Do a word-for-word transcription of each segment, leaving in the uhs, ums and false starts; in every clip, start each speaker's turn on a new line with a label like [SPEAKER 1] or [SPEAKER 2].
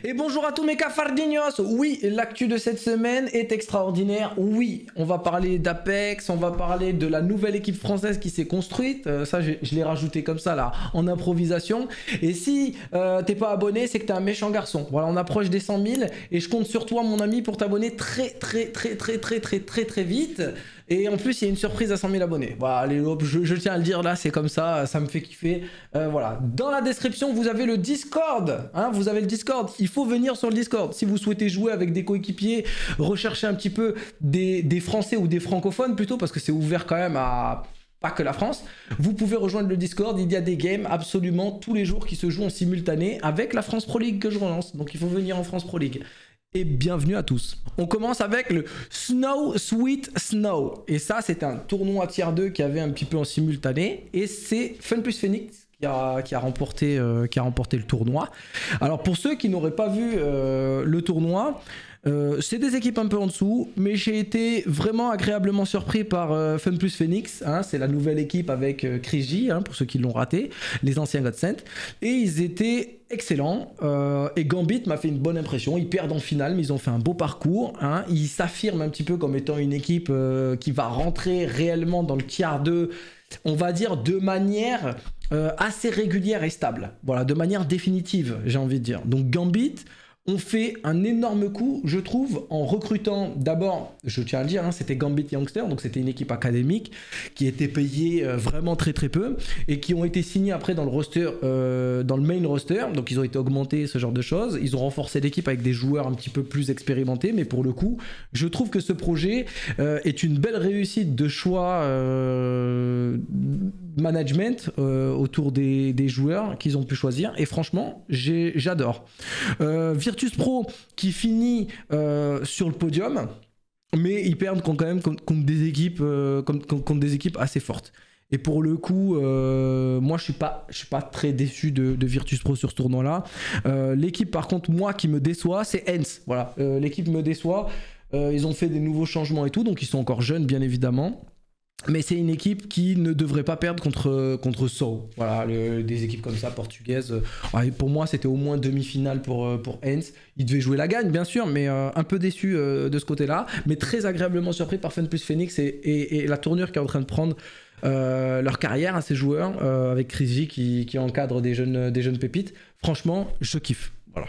[SPEAKER 1] Et bonjour à tous mes cafardignos. Oui, l'actu de cette semaine est extraordinaire. Oui, on va parler d'Apex, on va parler de la nouvelle équipe française qui s'est construite. Euh, ça, je, je l'ai rajouté comme ça, là, en improvisation. Et si euh, t'es pas abonné, c'est que t'es un méchant garçon. Voilà, on approche des cent mille et je compte sur toi, mon ami, pour t'abonner très, très, très, très, très, très, très, très vite. Et en plus, il y a une surprise à cent mille abonnés. Voilà, allez, hop, je, je tiens à le dire là, c'est comme ça, ça me fait kiffer. Euh, voilà. Dans la description, vous avez le Discord. Hein, vous avez le Discord. Il faut venir sur le Discord. Si vous souhaitez jouer avec des coéquipiers, rechercher un petit peu des, des Français ou des francophones plutôt, parce que c'est ouvert quand même à pas que la France. Vous pouvez rejoindre le Discord. Il y a des games absolument tous les jours qui se jouent en simultané avec la France Pro League que je relance. Donc il faut venir en France Pro League. Et bienvenue à tous. On commence avec le Snow Sweet Snow. Et ça, c'est un tournoi tier deux qui avait un petit peu en simultané. Et c'est Fun plus Phoenix qui a, qui a, remporté, euh, qui a remporté le tournoi. Alors pour ceux qui n'auraient pas vu euh, le tournoi, Euh, c'est des équipes un peu en dessous, mais j'ai été vraiment agréablement surpris par euh, Fun plus Phoenix. Hein, c'est la nouvelle équipe avec euh, Chris J, hein, pour ceux qui l'ont raté, les anciens Godsend. Et ils étaient excellents. Euh, et Gambit m'a fait une bonne impression. Ils perdent en finale, mais ils ont fait un beau parcours. Hein. Ils s'affirment un petit peu comme étant une équipe euh, qui va rentrer réellement dans le tiers deux, on va dire de manière euh, assez régulière et stable. Voilà, de manière définitive, j'ai envie de dire. Donc Gambit on fait un énorme coup, je trouve, en recrutant d'abord, je tiens à le dire, hein, c'était Gambit Youngster, donc c'était une équipe académique qui était payée euh, vraiment très très peu et qui ont été signés après dans le roster, euh, dans le main roster, donc ils ont été augmentés, ce genre de choses. Ils ont renforcé l'équipe avec des joueurs un petit peu plus expérimentés, mais pour le coup, je trouve que ce projet euh, est une belle réussite de choix euh, management euh, autour des, des joueurs qu'ils ont pu choisir et franchement, j'adore. Euh, Virtus Pro qui finit euh, sur le podium, mais ils perdent quand même contre, contre des équipes euh, contre, contre des équipes assez fortes. Et pour le coup, euh, moi je suis pas je suis pas très déçu de, de Virtus Pro sur ce tournoi-là. Euh, L'équipe par contre moi qui me déçoit, c'est Hens. Voilà, euh, l'équipe me déçoit. Euh, ils ont fait des nouveaux changements et tout, donc ils sont encore jeunes bien évidemment. Mais c'est une équipe qui ne devrait pas perdre contre, contre Soho. Voilà, le, des équipes comme ça, portugaises. Euh, pour moi, c'était au moins demi-finale pour, pour Hens. Ils devaient jouer la gagne, bien sûr, mais euh, un peu déçu euh, de ce côté-là. Mais très agréablement surpris par Fun plus Phoenix et, et, et la tournure qui est en train de prendre euh, leur carrière à ces joueurs, euh, avec Chris J qui, qui encadre des jeunes, des jeunes pépites. Franchement, je kiffe. Voilà.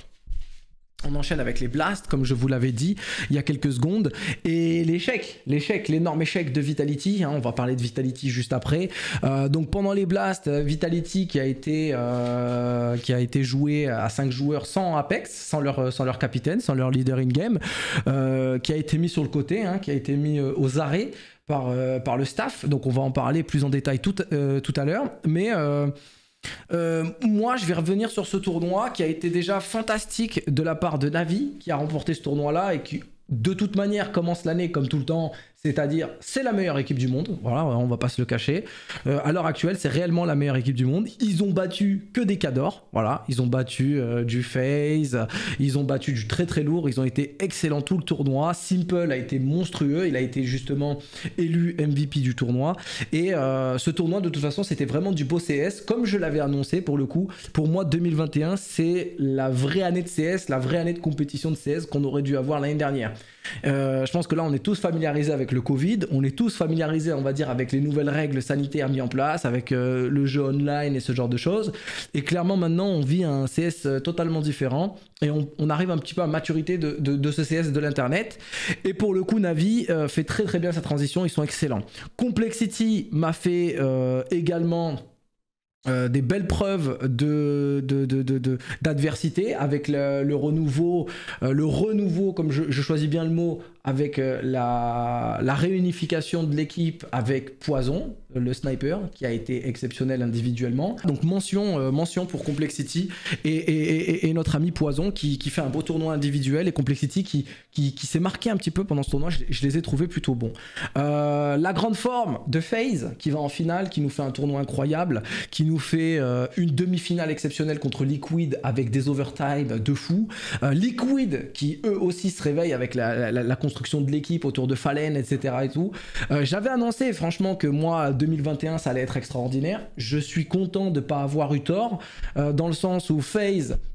[SPEAKER 1] On enchaîne avec les blasts, comme je vous l'avais dit il y a quelques secondes. Et l'échec, l'échec, l'énorme échec de Vitality. Hein, on va parler de Vitality juste après. Euh, donc pendant les blasts, Vitality qui a été, euh, qui a été joué à cinq joueurs sans Apex, sans leur, sans leur capitaine, sans leur leader in-game, euh, qui a été mis sur le côté, hein, qui a été mis euh, aux arrêts par, euh, par le staff. Donc on va en parler plus en détail tout, euh, tout à l'heure. Mais... Euh, Euh, moi je vais revenir sur ce tournoi qui a été déjà fantastique de la part de Navi qui a remporté ce tournoi là et qui de toute manière commence l'année comme tout le temps, c'est-à-dire c'est la meilleure équipe du monde, voilà, on va pas se le cacher. Euh, à l'heure actuelle c'est réellement la meilleure équipe du monde. Ils ont battu que des cadors, voilà, ils ont battu euh, du FaZe, ils ont battu du très très lourd, ils ont été excellents tout le tournoi. Simple a été monstrueux, il a été justement élu M V P du tournoi et euh, ce tournoi de toute façon c'était vraiment du beau C S comme je l'avais annoncé. Pour le coup, pour moi deux mille vingt et un c'est la vraie année de C S, la vraie année de compétition de C S qu'on aurait dû avoir l'année dernière. Euh, je pense que là on est tous familiarisés avec le Covid, on est tous familiarisés on va dire avec les nouvelles règles sanitaires mises en place, avec euh, le jeu online et ce genre de choses, et clairement maintenant on vit un C S totalement différent et on, on arrive un petit peu à maturité de, de, de ce C S de l'internet. Et pour le coup Navi euh, fait très très bien sa transition, ils sont excellents. Complexity m'a fait euh, également Euh, des belles preuves de, de, de, de, de, d'adversité avec le, le renouveau, euh, le renouveau comme je, je choisis bien le mot, avec euh, la, la réunification de l'équipe avec Poison, le sniper, qui a été exceptionnel individuellement. Donc mention, euh, mention pour Complexity et, et, et, et notre ami Poison qui, qui fait un beau tournoi individuel, et Complexity qui, qui, qui s'est marqué un petit peu pendant ce tournoi, je, je les ai trouvés plutôt bons. Euh, la grande forme de FaZe qui va en finale, qui nous fait un tournoi incroyable, qui nous fait euh, une demi-finale exceptionnelle contre Liquid avec des overtime de fou. Euh, Liquid qui eux aussi se réveillent avec la, la, la construction de l'équipe autour de Fallen, et cetera et tout. Euh, J'avais annoncé franchement que moi deux mille vingt et un ça allait être extraordinaire. Je suis content de ne pas avoir eu tort, euh, dans le sens où FaZe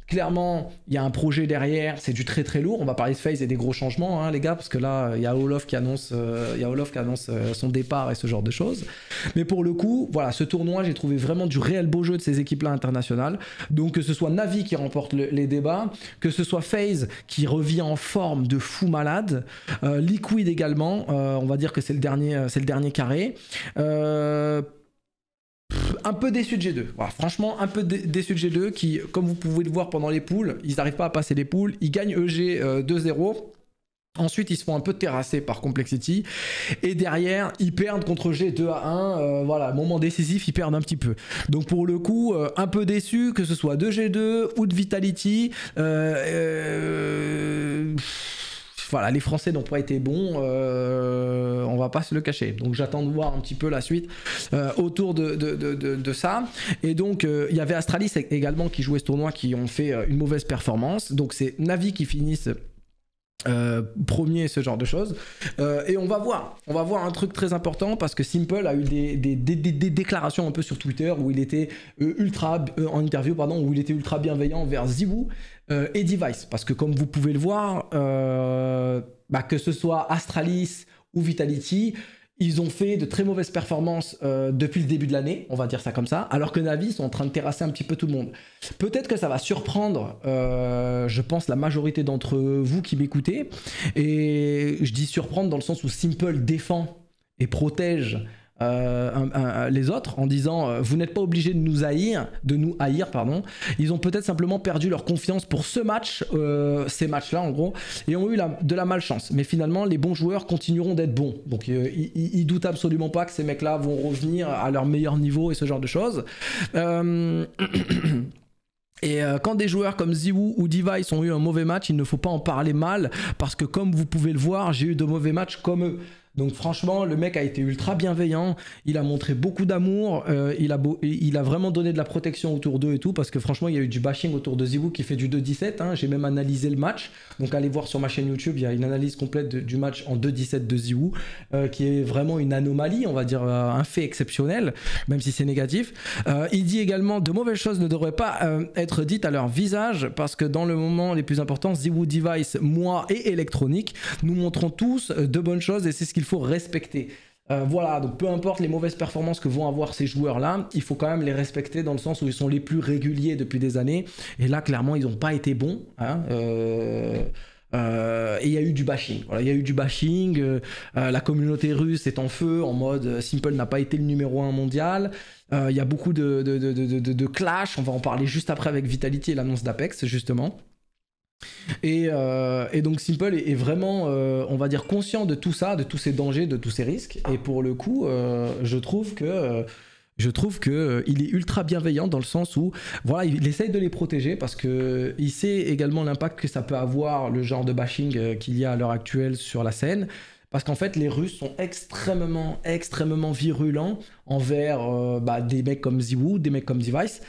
[SPEAKER 1] Clairement, il y a un projet derrière, c'est du très très lourd. On va parler de FaZe et des gros changements, hein, les gars, parce que là, il y a Olof qui annonce, euh, il y a Olof qui annonce euh, son départ et ce genre de choses. Mais pour le coup, voilà, ce tournoi, j'ai trouvé vraiment du réel beau jeu de ces équipes-là internationales. Donc que ce soit Navi qui remporte le, les débats, que ce soit FaZe qui revient en forme de fou malade, euh, Liquid également, euh, on va dire que c'est le dernier, c'est le dernier carré. Euh, Un peu déçu de G deux, voilà, franchement un peu dé déçu de G deux qui, comme vous pouvez le voir pendant les poules, ils n'arrivent pas à passer les poules, ils gagnent E G euh, deux zéro, ensuite ils se font un peu terrasser par Complexity, et derrière ils perdent contre G deux à un, euh, voilà, moment décisif ils perdent un petit peu. Donc pour le coup, euh, un peu déçu que ce soit de G deux ou de Vitality, euh, euh, voilà, les Français n'ont pas été bons, euh, on va pas se le cacher. Donc j'attends de voir un petit peu la suite euh, autour de, de, de, de, de ça. Et donc euh, il y avait Astralis également qui jouait ce tournoi, qui ont fait euh, une mauvaise performance. Donc c'est Navi qui finissent Euh, premier, ce genre de choses, euh, et on va voir on va voir un truc très important, parce que Simple a eu des, des, des, des, des déclarations un peu sur Twitter où il était euh, ultra euh, en interview pardon où il était ultra bienveillant envers ZywOo euh, et Device, parce que comme vous pouvez le voir, euh, bah, que ce soit Astralis ou Vitality, ils ont fait de très mauvaises performances euh, depuis le début de l'année, on va dire ça comme ça, alors que Navi sont en train de terrasser un petit peu tout le monde. Peut-être que ça va surprendre, euh, je pense, la majorité d'entre vous qui m'écoutez, et je dis surprendre dans le sens où Simple défend et protège Euh, un, un, les autres en disant euh, vous n'êtes pas obligé de nous haïr, de nous haïr pardon. Ils ont peut-être simplement perdu leur confiance pour ce match, euh, ces matchs-là en gros, et ont eu la, de la malchance. Mais finalement, les bons joueurs continueront d'être bons. Donc euh, ils, ils doutent absolument pas que ces mecs-là vont revenir à leur meilleur niveau et ce genre de choses. Euh... Et euh, quand des joueurs comme ZywOo ou Device ont eu un mauvais match, il ne faut pas en parler mal, parce que comme vous pouvez le voir, j'ai eu de mauvais matchs comme eux. Donc franchement, le mec a été ultra bienveillant, il a montré beaucoup d'amour, euh, il, a il a vraiment donné de la protection autour d'eux et tout, parce que franchement, il y a eu du bashing autour de ZywOo qui fait du deux dix-sept, hein. J'ai même analysé le match, donc allez voir sur ma chaîne YouTube, il y a une analyse complète de, du match en deux dix-sept de ZywOo, euh, qui est vraiment une anomalie, on va dire euh, un fait exceptionnel, même si c'est négatif. Euh, il dit également, de mauvaises choses ne devraient pas euh, être dites à leur visage, parce que dans le moment les plus importants, ZywOo, Device, moi et Electronic, nous montrons tous euh, de bonnes choses, et c'est ce qu'il faut respecter. Euh, voilà, donc peu importe les mauvaises performances que vont avoir ces joueurs-là, il faut quand même les respecter dans le sens où ils sont les plus réguliers depuis des années. Et là, clairement, ils n'ont pas été bons. Hein, euh... Euh, et il y a eu du bashing, voilà, il y a eu du bashing, euh, euh, la communauté russe est en feu, en mode euh, Simple n'a pas été le numéro un mondial, euh, il y a beaucoup de, de, de, de, de, de clash, on va en parler juste après avec Vitality et l'annonce d'Apex justement. Et, euh, et donc Simple est, est vraiment, euh, on va dire, conscient de tout ça, de tous ces dangers, de tous ces risques, et pour le coup, euh, je trouve que... Euh, Je trouve qu'il euh, est ultra bienveillant dans le sens où voilà, il essaye de les protéger, parce qu'il sait également l'impact que ça peut avoir, le genre de bashing euh, qu'il y a à l'heure actuelle sur la scène. Parce qu'en fait, les Russes sont extrêmement, extrêmement virulents envers euh, bah, des mecs comme ZywOo, des mecs comme Device.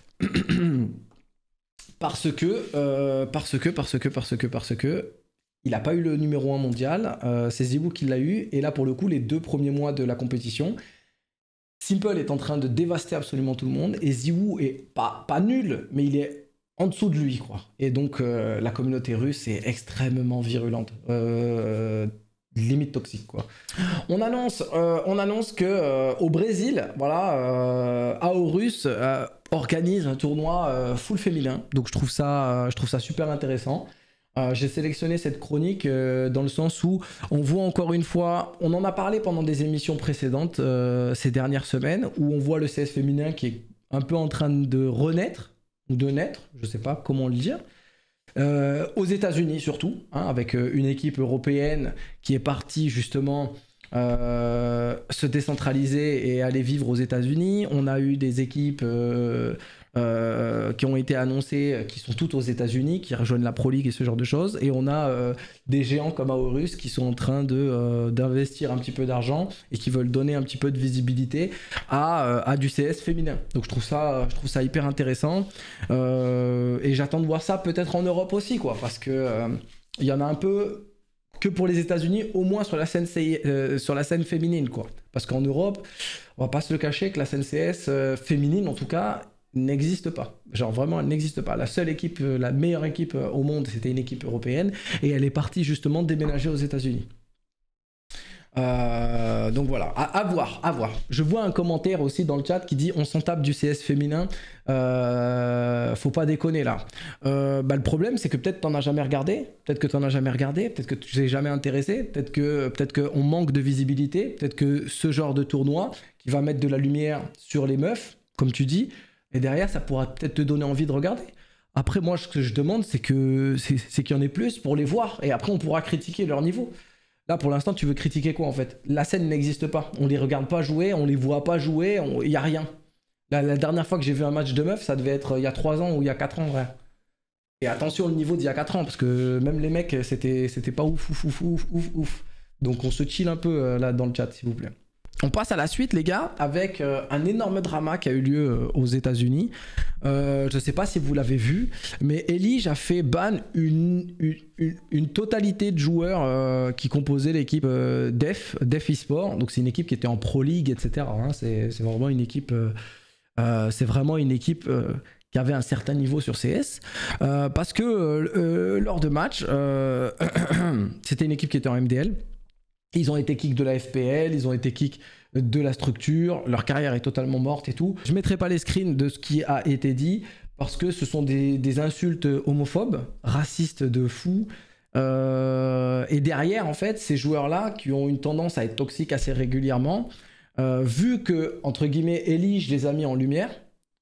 [SPEAKER 1] parce que, euh, parce que, parce que, parce que, parce que, il n'a pas eu le numéro un mondial, euh, c'est ZywOo qui l'a eu, et là pour le coup, les deux premiers mois de la compétition, Simple est en train de dévaster absolument tout le monde, et ZywOo est pas, pas nul, mais il est en dessous de lui, quoi. Et donc euh, la communauté russe est extrêmement virulente, euh, limite toxique, quoi. On annonce, euh, on annonce que euh, au Brésil, voilà, euh, Aorus euh, organise un tournoi euh, full féminin, donc je trouve ça, euh, je trouve ça super intéressant. Euh, j'ai sélectionné cette chronique euh, dans le sens où on voit encore une fois, on en a parlé pendant des émissions précédentes euh, ces dernières semaines, où on voit le C S féminin qui est un peu en train de renaître, ou de naître, je sais pas comment le dire, euh, aux États-Unis surtout, hein, avec euh, une équipe européenne qui est partie justement euh, se décentraliser et aller vivre aux États-Unis. On a eu des équipes euh, Euh, qui ont été annoncés, qui sont toutes aux États-Unis, qui rejoignent la Pro League et ce genre de choses. Et on a euh, des géants comme Aorus qui sont en train de, euh, d'investir un petit peu d'argent et qui veulent donner un petit peu de visibilité à, euh, à du C S féminin. Donc je trouve ça, je trouve ça hyper intéressant. Euh, et j'attends de voir ça peut-être en Europe aussi, quoi, parce que euh, il y en a un peu que pour les États-Unis, au moins sur la scène, euh, sur la scène féminine, quoi. Parce qu'en Europe, on va pas se le cacher que la scène C S euh, féminine, en tout cas, n'existe pas. Genre vraiment, elle n'existe pas. La seule équipe, la meilleure équipe au monde, c'était une équipe européenne et elle est partie justement déménager aux États-Unis. Euh, donc voilà, à, à voir, à voir. Je vois un commentaire aussi dans le chat qui dit on s'en tape du C S féminin, euh, faut pas déconner là. Euh, bah, le problème c'est que peut-être t'en as jamais regardé, peut-être que t'en as jamais regardé, peut-être que tu t'es jamais intéressé, peut-être que peut-être qu'on manque de visibilité, peut-être que ce genre de tournoi qui va mettre de la lumière sur les meufs, comme tu dis, et derrière ça pourra peut-être te donner envie de regarder. Après moi ce que je demande c'est que c'est qu'il y en ait plus pour les voir et après on pourra critiquer leur niveau. Là, pour l'instant, tu veux critiquer quoi en fait? La scène n'existe pas. On les regarde pas jouer, on les voit pas jouer, il n'y a rien. La, la dernière fois que j'ai vu un match de meuf, ça devait être il y a trois ans ou il y a quatre ans, vrai. Et attention au niveau d'il y a quatre ans, parce que même les mecs, c'était pas ouf, ouf, ouf, ouf, ouf, ouf. Donc on se chill un peu euh, là dans le chat, s'il vous plaît. On passe à la suite, les gars, avec euh, un énorme drama qui a eu lieu euh, aux États-Unis. Euh, je ne sais pas si vous l'avez vu, mais Elige a fait ban une, une, une, une totalité de joueurs euh, qui composaient l'équipe euh, Def, Def eSport. Donc c'est une équipe qui était en Pro League, et cetera. Hein. C'est vraiment une équipe, euh, euh, c'est vraiment une équipe euh, qui avait un certain niveau sur C S. Euh, parce que euh, lors de match, euh, c'était une équipe qui était en M D L. Ils ont été kick de la F P L, ils ont été kick de la structure, leur carrière est totalement morte et tout. Je ne mettrai pas les screens de ce qui a été dit parce que ce sont des, des insultes homophobes, racistes de fou. Euh, et derrière, en fait, ces joueurs-là qui ont une tendance à être toxiques assez régulièrement, euh, vu que, entre guillemets, Elige les a mis en lumière,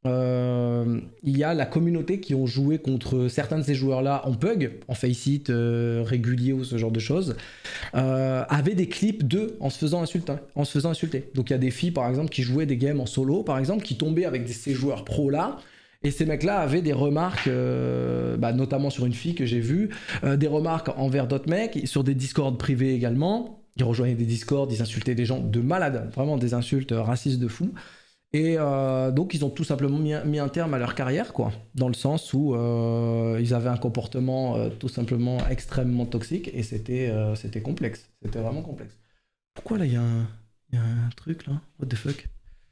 [SPEAKER 1] Euh, il y a la communauté qui ont joué contre certains de ces joueurs-là en pug, en face-it, euh, régulier ou ce genre de choses, euh, avaient des clips d'eux en se faisant insulter, en se faisant insulter. Donc il y a des filles par exemple qui jouaient des games en solo, par exemple, qui tombaient avec des, ces joueurs pros-là, et ces mecs-là avaient des remarques, euh, bah, notamment sur une fille que j'ai vue, euh, des remarques envers d'autres mecs, sur des discords privés également. Ils rejoignaient des discords, ils insultaient des gens de malades, vraiment des insultes racistes de fou. Et euh, donc ils ont tout simplement mis, mis un terme à leur carrière, quoi, dans le sens où euh, ils avaient un comportement euh, tout simplement extrêmement toxique et c'était euh, c'était complexe, c'était vraiment complexe. Pourquoi là il y, y a un truc là? What the fuck?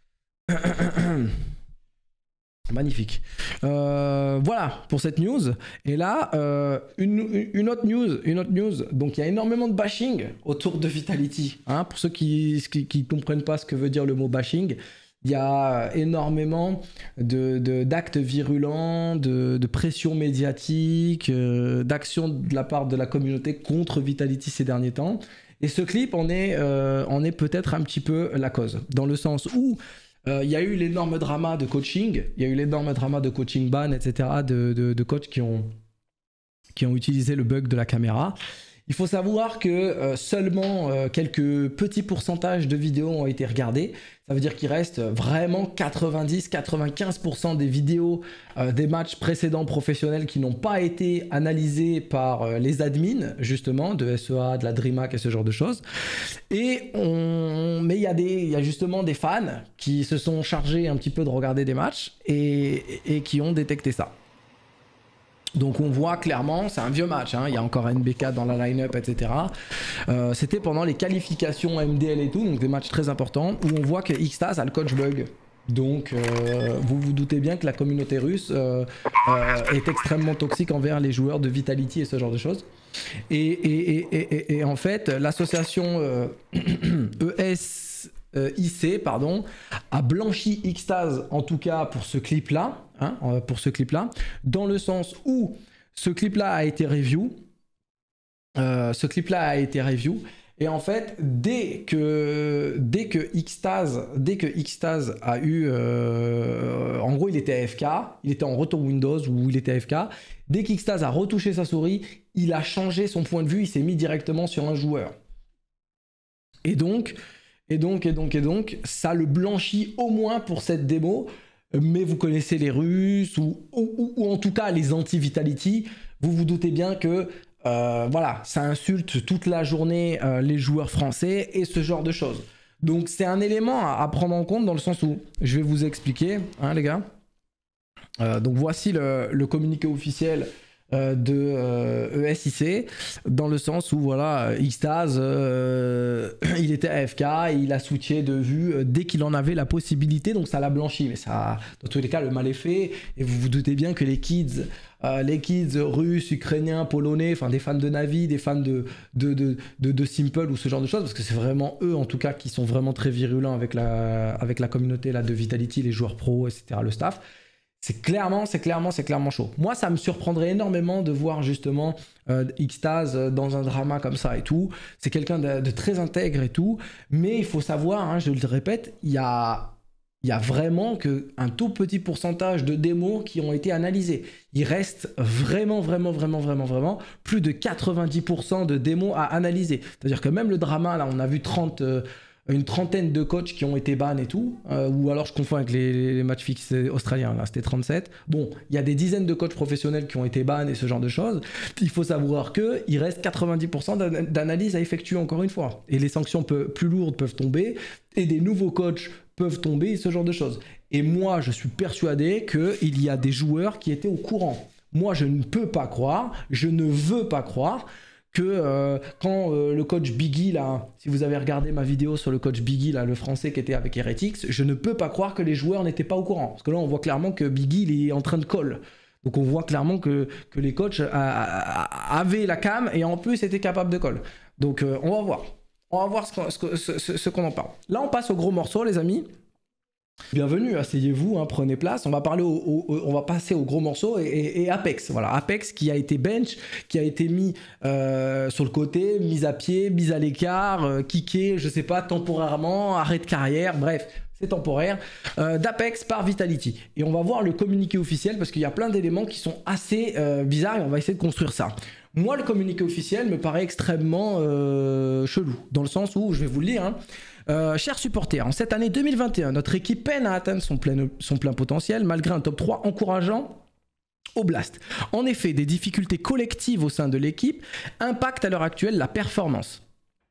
[SPEAKER 1] Magnifique. Euh, voilà pour cette news. Et là, euh, une, une autre news, une autre news. Donc il y a énormément de bashing autour de Vitality. Hein, pour ceux qui ne comprennent pas ce que veut dire le mot bashing, il y a énormément d'actes de, de, virulents, de, de pression médiatique, euh, d'actions de la part de la communauté contre Vitality ces derniers temps. Et ce clip en est, euh, en est peut-être un petit peu la cause. Dans le sens où euh, il y a eu l'énorme drama de coaching, il y a eu l'énorme drama de coaching ban, et cetera, de, de, de coachs qui ont, qui ont utilisé le bug de la caméra. Il faut savoir que euh, seulement euh, quelques petits pourcentages de vidéos ont été regardées. Ça veut dire qu'il reste vraiment quatre-vingt-dix à quatre-vingt-quinze pour cent des vidéos euh, des matchs précédents professionnels qui n'ont pas été analysés par euh, les admins, justement, de S E A, de la DreamHack et ce genre de choses. Et on... Mais il y a des, il y a justement des fans qui se sont chargés un petit peu de regarder des matchs et, et qui ont détecté ça. Donc on voit clairement, c'est un vieux match, hein, il y a encore N B K dans la line-up, et cetera. Euh, C'était pendant les qualifications M D L et tout, donc des matchs très importants, où on voit que Xtaz a le coach bug. Donc euh, vous vous doutez bien que la communauté russe euh, euh, est extrêmement toxique envers les joueurs de Vitality et ce genre de choses. Et, et, et, et, et, et en fait, l'association euh, E S... Euh, I C pardon, a blanchi Xtaz en tout cas pour ce clip là, hein, pour ce clip là, dans le sens où ce clip là a été review, euh, ce clip là a été review, et en fait dès que dès que Xtaz, dès que Xtaz a eu, euh, en gros il était A F K, il était en retour Windows ou il était A F K, dès qu'Xtaz a retouché sa souris, il a changé son point de vue, il s'est mis directement sur un joueur, et donc Et donc, et donc, et donc, ça le blanchit au moins pour cette démo. Mais vous connaissez les Russes, ou, ou, ou en tout cas les anti-Vitality. Vous vous doutez bien que, euh, voilà, ça insulte toute la journée euh, les joueurs français et ce genre de choses. Donc, c'est un élément à, à prendre en compte dans le sens où, je vais vous expliquer, hein, les gars. Euh, donc, voici le, le communiqué officiel euh, de euh, E S I C, dans le sens où voilà, Xtase, euh, il était A F K, et il a switché de vue euh, dès qu'il en avait la possibilité, donc ça l'a blanchi, mais ça, dans tous les cas, le mal est fait, et vous vous doutez bien que les kids, euh, les kids russes, ukrainiens, polonais, enfin des fans de Navi, des fans de, de, de, de, de Simple ou ce genre de choses, parce que c'est vraiment eux en tout cas qui sont vraiment très virulents avec la, avec la communauté là, de Vitality, les joueurs pros, et cetera, le staff. C'est clairement, c'est clairement, c'est clairement chaud. Moi, ça me surprendrait énormément de voir justement euh, Xtase dans un drama comme ça et tout. C'est quelqu'un de, de très intègre et tout. Mais il faut savoir, hein, je le répète, il y a, il y a vraiment qu'un tout petit pourcentage de démos qui ont été analysées. Il reste vraiment, vraiment, vraiment, vraiment, vraiment plus de quatre-vingt-dix pour cent de démos à analyser. C'est-à-dire que même le drama, là, on a vu trente... Euh, une trentaine de coachs qui ont été ban et tout, euh, ou alors je confonds avec les, les matchs fixes australiens, là c'était trente-sept. Bon, il y a des dizaines de coachs professionnels qui ont été ban et ce genre de choses. Il faut savoir qu'il reste quatre-vingt-dix pour cent d'analyse à effectuer encore une fois. Et les sanctions peu, plus lourdes peuvent tomber, et des nouveaux coachs peuvent tomber, et ce genre de choses. Et moi, je suis persuadé qu'il y a des joueurs qui étaient au courant. Moi, je ne peux pas croire, je ne veux pas croire que euh, quand euh, le coach Biggie, là, si vous avez regardé ma vidéo sur le coach Biggie, là, le français qui était avec Heretics, je ne peux pas croire que les joueurs n'étaient pas au courant. Parce que là, on voit clairement que Biggie, il est en train de call. Donc on voit clairement que, que les coachs a, a, avaient la cam et en plus étaient capables de call. Donc euh, on va voir. On va voir ce qu'on ce, ce, ce, ce qu'on en parle. Là, on passe au gros morceau, les amis. Bienvenue, asseyez-vous, hein, prenez place. On va parler au, au, au, on va passer au gros morceau et, et, et Apex. Voilà, Apex qui a été bench, qui a été mis euh, sur le côté, mis à pied, mis à l'écart, euh, kické, je sais pas, temporairement, arrêt de carrière, bref. C'est temporaire, euh, d'Apex par Vitality. Et on va voir le communiqué officiel parce qu'il y a plein d'éléments qui sont assez euh, bizarres et on va essayer de construire ça. Moi, le communiqué officiel me paraît extrêmement euh, chelou, dans le sens où, je vais vous le lire, hein, Euh, chers supporters, en cette année deux mille vingt et un, notre équipe peine à atteindre son plein, son plein potentiel malgré un top trois encourageant au Blast. En effet, des difficultés collectives au sein de l'équipe impactent à l'heure actuelle la performance.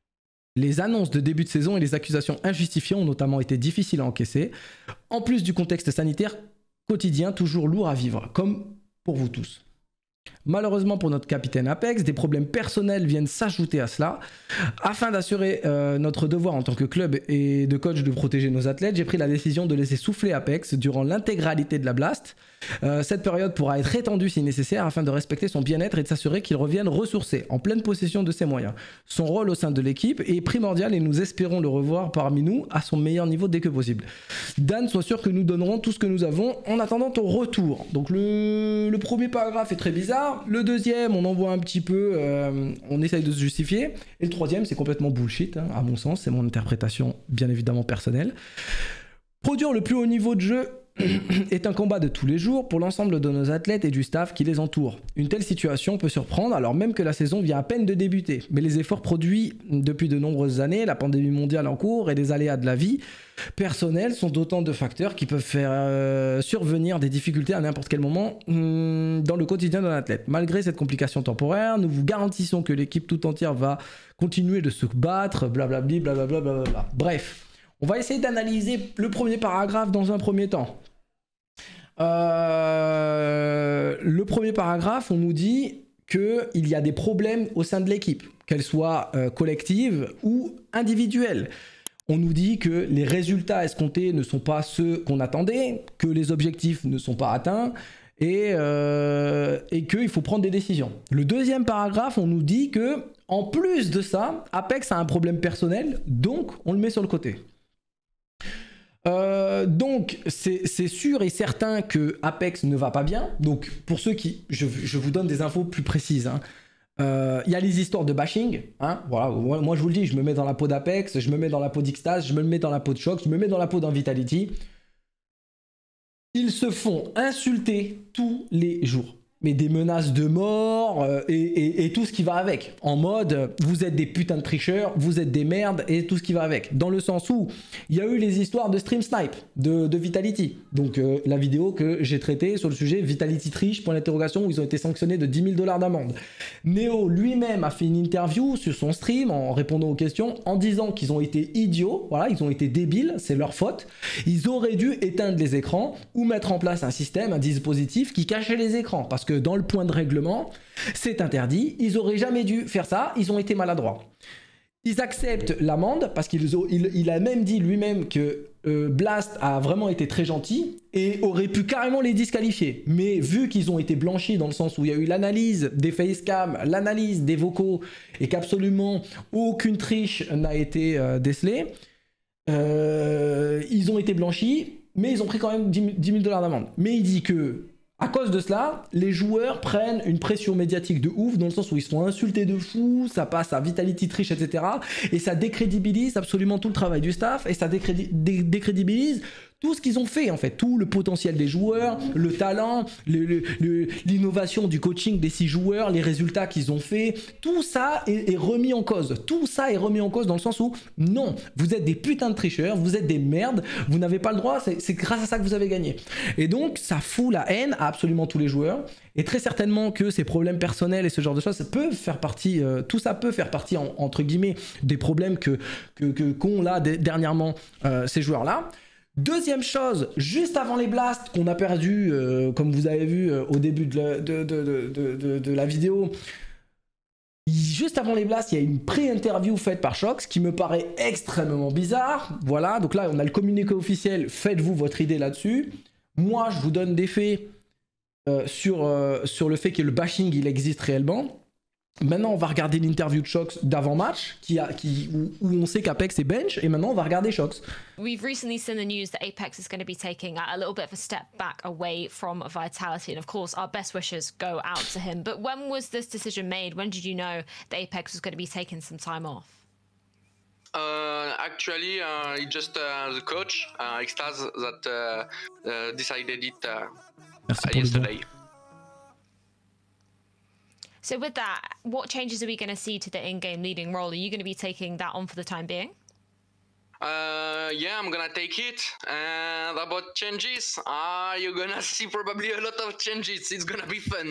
[SPEAKER 1] Les annonces de début de saison et les accusations injustifiées ont notamment été difficiles à encaisser, en plus du contexte sanitaire quotidien toujours lourd à vivre, comme pour vous tous. Malheureusement pour notre capitaine Apex, des problèmes personnels viennent s'ajouter à cela. Afin d'assurer euh, notre devoir en tant que club et de coach de protéger nos athlètes, j'ai pris la décision de laisser souffler Apex durant l'intégralité de la Blast. Euh, cette période pourra être étendue si nécessaire afin de respecter son bien-être et de s'assurer qu'il revienne ressourcé, en pleine possession de ses moyens. Son rôle au sein de l'équipe est primordial et nous espérons le revoir parmi nous à son meilleur niveau dès que possible. Dan, sois sûr que nous donnerons tout ce que nous avons en attendant ton retour. Donc le, le premier paragraphe est très bizarre. Le deuxième, on en voit un petit peu, euh, on essaye de se justifier. Et le troisième, c'est complètement bullshit, hein, à mon sens, c'est mon interprétation bien évidemment personnelle. Produire le plus haut niveau de jeu est un combat de tous les jours pour l'ensemble de nos athlètes et du staff qui les entoure. Une telle situation peut surprendre alors même que la saison vient à peine de débuter. Mais les efforts produits depuis de nombreuses années, la pandémie mondiale en cours et les aléas de la vie personnelle sont autant de facteurs qui peuvent faire euh, survenir des difficultés à n'importe quel moment hum, dans le quotidien d'un athlète. Malgré cette complication temporaire, nous vous garantissons que l'équipe tout entière va continuer de se battre, blablabli, blablabla, blablabla. Bref, on va essayer d'analyser le premier paragraphe dans un premier temps. Euh, le premier paragraphe, on nous dit qu'il y a des problèmes au sein de l'équipe, qu'elles soient euh, collectives ou individuelles. On nous dit que les résultats escomptés ne sont pas ceux qu'on attendait, que les objectifs ne sont pas atteints et, euh, et qu'il faut prendre des décisions. Le deuxième paragraphe, on nous dit que en plus de ça, Apex a un problème personnel, donc on le met sur le côté. Euh, donc c'est sûr et certain que Apex ne va pas bien. Donc pour ceux qui, je, je vous donne des infos plus précises, hein. Euh, y a les histoires de bashing, hein, voilà, moi, moi je vous le dis, je me mets dans la peau d'Apex, je me mets dans la peau d'Xtase, je me mets dans la peau de Shox, je me mets dans la peau d'un Vitality. Ils se font insulter tous les jours. Mais des menaces de mort euh, et, et, et tout ce qui va avec. En mode, euh, vous êtes des putains de tricheurs, vous êtes des merdes et tout ce qui va avec. Dans le sens où il y a eu les histoires de stream snipe de, de Vitality. Donc euh, la vidéo que j'ai traitée sur le sujet Vitality triche, point d'interrogation, où ils ont été sanctionnés de dix mille dollars d'amende. Neo lui-même a fait une interview sur son stream en répondant aux questions, en disant qu'ils ont été idiots, voilà, ils ont été débiles, c'est leur faute. Ils auraient dû éteindre les écrans ou mettre en place un système, un dispositif qui cachait les écrans. Parce que dans le point de règlement, c'est interdit. Ils auraient jamais dû faire ça, ils ont été maladroits. Ils acceptent l'amende parce qu'il il, il a même dit lui-même que euh, Blast a vraiment été très gentil et aurait pu carrément les disqualifier. Mais vu qu'ils ont été blanchis dans le sens où il y a eu l'analyse des facecam, l'analyse des vocaux et qu'absolument aucune triche n'a été euh, décelée, euh, ils ont été blanchis, mais ils ont pris quand même dix mille dollars d'amende. Mais il dit que à cause de cela, les joueurs prennent une pression médiatique de ouf, dans le sens où ils se font insulter de fou, ça passe à Vitality Triche, et cetera. Et ça décrédibilise absolument tout le travail du staff, et ça décrédi dé décrédibilise tout ce qu'ils ont fait, en fait. Tout le potentiel des joueurs, le talent, l'innovation du coaching des six joueurs, les résultats qu'ils ont fait, tout ça est, est remis en cause. Tout ça est remis en cause dans le sens où, non, vous êtes des putains de tricheurs, vous êtes des merdes, vous n'avez pas le droit, c'est grâce à ça que vous avez gagné. Et donc, ça fout la haine à absolument tous les joueurs. Et très certainement que ces problèmes personnels et ce genre de choses, ça peut faire partie, euh, tout ça peut faire partie, en, entre guillemets, des problèmes que qu'ont que, qu'ont là dernièrement euh, ces joueurs-là. Deuxième chose, juste avant les blasts qu'on a perdu, euh, comme vous avez vu euh, au début de la, de, de, de, de, de, de la vidéo, juste avant les blasts, il y a une pré-interview faite par Shox qui me paraît extrêmement bizarre. Voilà, donc là on a le communiqué officiel, faites-vous votre idée là-dessus. Moi je vous donne des faits euh, sur, euh, sur le fait que le bashing il existe réellement. Maintenant, on va regarder l'interview de Shox d'avant-match, qui a, qui, où, où on sait qu'Apex est bench, et maintenant on va regarder Shox.
[SPEAKER 2] We've recently seen the news that Apex is going to be taking a little bit of a step back away from Vitality, and of course, our best wishes go out to him. But when was this decision made? When did you know that Apex was going to be taking some time off?
[SPEAKER 3] Uh, actually, uh, it's just uh, the coach, uh, Extaz, that uh, uh, decided it uh,
[SPEAKER 1] Merci
[SPEAKER 3] uh, yesterday.
[SPEAKER 2] So with that, what changes are we going to see to the in-game leading role? Are you going to be taking that on for the time being?
[SPEAKER 3] Uh, yeah, I'm gonna take it. And about changes, ah, uh, you're gonna see probably a lot of changes. It's gonna be fun.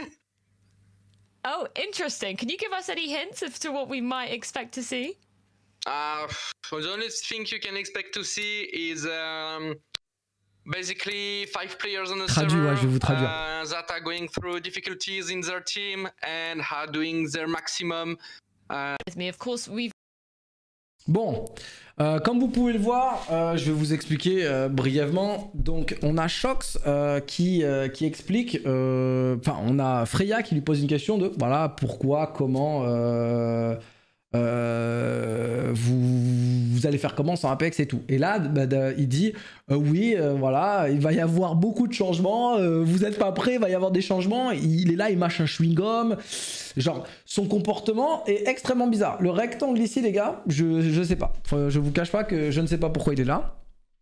[SPEAKER 2] Oh, interesting. Can you give us any hints as to what we might expect to see?
[SPEAKER 3] Uh, the only thing you can expect to see is um, basically five players on the
[SPEAKER 1] Traduit,
[SPEAKER 3] server
[SPEAKER 1] ouais, je vais vous traduire.
[SPEAKER 3] uh, that are going through difficulties in their team and are doing their maximum. Uh,
[SPEAKER 2] With me, of course, we've
[SPEAKER 1] Bon, euh, comme vous pouvez le voir, euh, je vais vous expliquer euh, brièvement. Donc, on a Shox euh, qui, euh, qui explique, enfin, euh, on a Freya qui lui pose une question de, voilà, pourquoi, comment, euh, euh, vous, vous allez faire comment sans Apex et tout. Et là, bah, bah, il dit, euh, oui, euh, voilà, il va y avoir beaucoup de changements, euh, vous n'êtes pas prêts, il va y avoir des changements. Il est là, il mâche un chewing-gum. Genre, son comportement est extrêmement bizarre. Le rectangle ici, les gars, je, je sais pas. Enfin, je vous cache pas que je ne sais pas pourquoi il est là.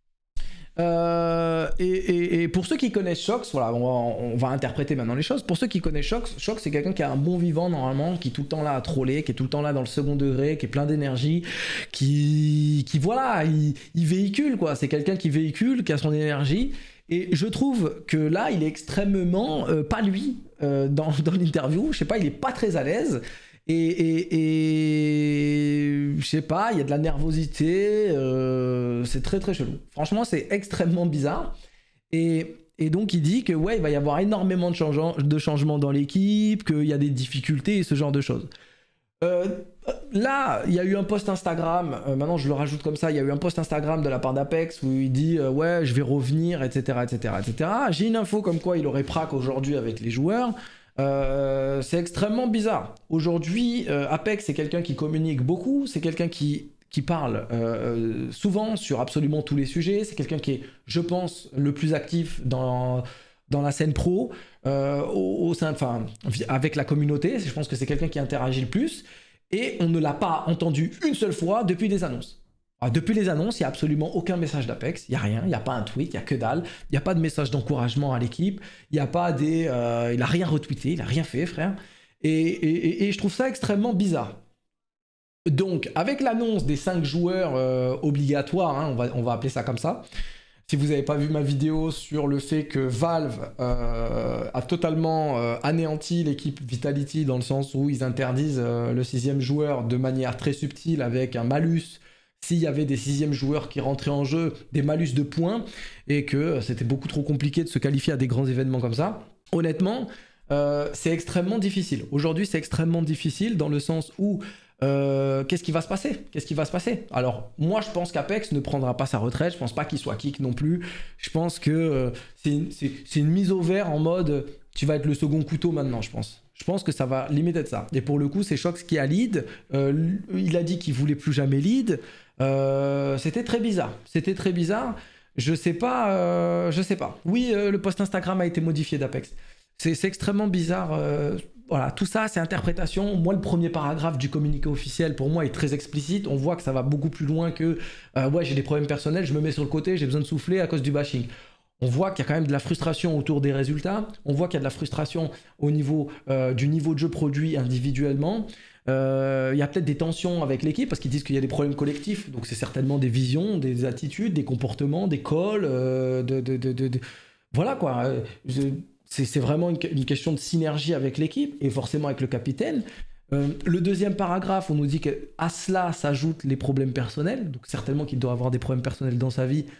[SPEAKER 1] Euh, et, et, et pour ceux qui connaissent Shox, voilà, on va, on va interpréter maintenant les choses. Pour ceux qui connaissent Shox, Shox c'est quelqu'un qui a un bon vivant normalement, qui est tout le temps là à troller, qui est tout le temps là dans le second degré, qui est plein d'énergie, qui, qui voilà, il, il véhicule quoi. C'est quelqu'un qui véhicule, qui a son énergie. Et je trouve que là, il est extrêmement euh, pas lui euh, dans, dans l'interview. Je sais pas, il est pas très à l'aise. Et, et, et je sais pas, il y a de la nervosité. Euh, c'est très très chelou. Franchement, c'est extrêmement bizarre. Et, et donc, il dit que ouais, il va y avoir énormément de, changements, de changements dans l'équipe, qu'il y a des difficultés et ce genre de choses. Euh, là, il y a eu un post Instagram, euh, maintenant je le rajoute comme ça, il y a eu un post Instagram de la part d'Apex où il dit euh, ouais, je vais revenir, et cetera, et cetera, et cetera. J'ai une info comme quoi il aurait prac aujourd'hui avec les joueurs. Euh, c'est extrêmement bizarre. Aujourd'hui, euh, Apex, c'est quelqu'un qui communique beaucoup, c'est quelqu'un qui, qui parle euh, souvent sur absolument tous les sujets, c'est quelqu'un qui est, je pense, le plus actif dans, dans la scène pro, euh, au, au sein, enfin, avec la communauté. Je pense que c'est quelqu'un qui interagit le plus. Et on ne l'a pas entendu une seule fois depuis des annonces. Alors, depuis les annonces, il n'y a absolument aucun message d'Apex, il n'y a rien, il n'y a pas un tweet, il n'y a que dalle, il n'y a pas de message d'encouragement à l'équipe, il n'y a pas des... Euh, il n'a rien retweeté, il n'a rien fait, frère. Et, et, et je trouve ça extrêmement bizarre. Donc, avec l'annonce des cinq joueurs euh, obligatoires, hein, on, va, on va appeler ça comme ça, si vous n'avez pas vu ma vidéo sur le fait que Valve euh, a totalement euh, anéanti l'équipe Vitality dans le sens où ils interdisent euh, le sixième joueur de manière très subtile avec un malus s'il y avait des sixièmes joueurs qui rentraient en jeu, des malus de points, et que c'était beaucoup trop compliqué de se qualifier à des grands événements comme ça. Honnêtement, euh, c'est extrêmement difficile. Aujourd'hui, c'est extrêmement difficile dans le sens où euh, qu'est-ce qui va se passer? Qu'est-ce qui va se passer? Alors, moi, je pense qu'Apex ne prendra pas sa retraite. Je pense pas qu'il soit kick non plus. Je pense que euh, c'est une, une mise au vert en mode tu vas être le second couteau maintenant, je pense. Je pense que ça va limite être ça. Et pour le coup, c'est Shox qui a lead. Euh, il a dit qu'il voulait plus jamais lead. Euh, C'était très bizarre. C'était très bizarre. Je sais pas. Euh, je sais pas. Oui, euh, le post Instagram a été modifié d'Apex. C'est extrêmement bizarre. Euh, voilà, tout ça, c'est interprétation. Moi, le premier paragraphe du communiqué officiel, pour moi, est très explicite. On voit que ça va beaucoup plus loin que euh, ouais, j'ai des problèmes personnels, je me mets sur le côté, j'ai besoin de souffler à cause du bashing. On voit qu'il y a quand même de la frustration autour des résultats. On voit qu'il y a de la frustration au niveau euh, du niveau de jeu produit individuellement. Euh, il y a peut-être des tensions avec l'équipe parce qu'ils disent qu'il y a des problèmes collectifs. Donc, c'est certainement des visions, des attitudes, des comportements, des calls. Euh, de, de, de, de, de... Voilà quoi. Je... C'est vraiment une, une question de synergie avec l'équipe et forcément avec le capitaine. Euh, le deuxième paragraphe, on nous dit qu'à cela s'ajoutent les problèmes personnels. Donc certainement qu'il doit avoir des problèmes personnels dans sa vie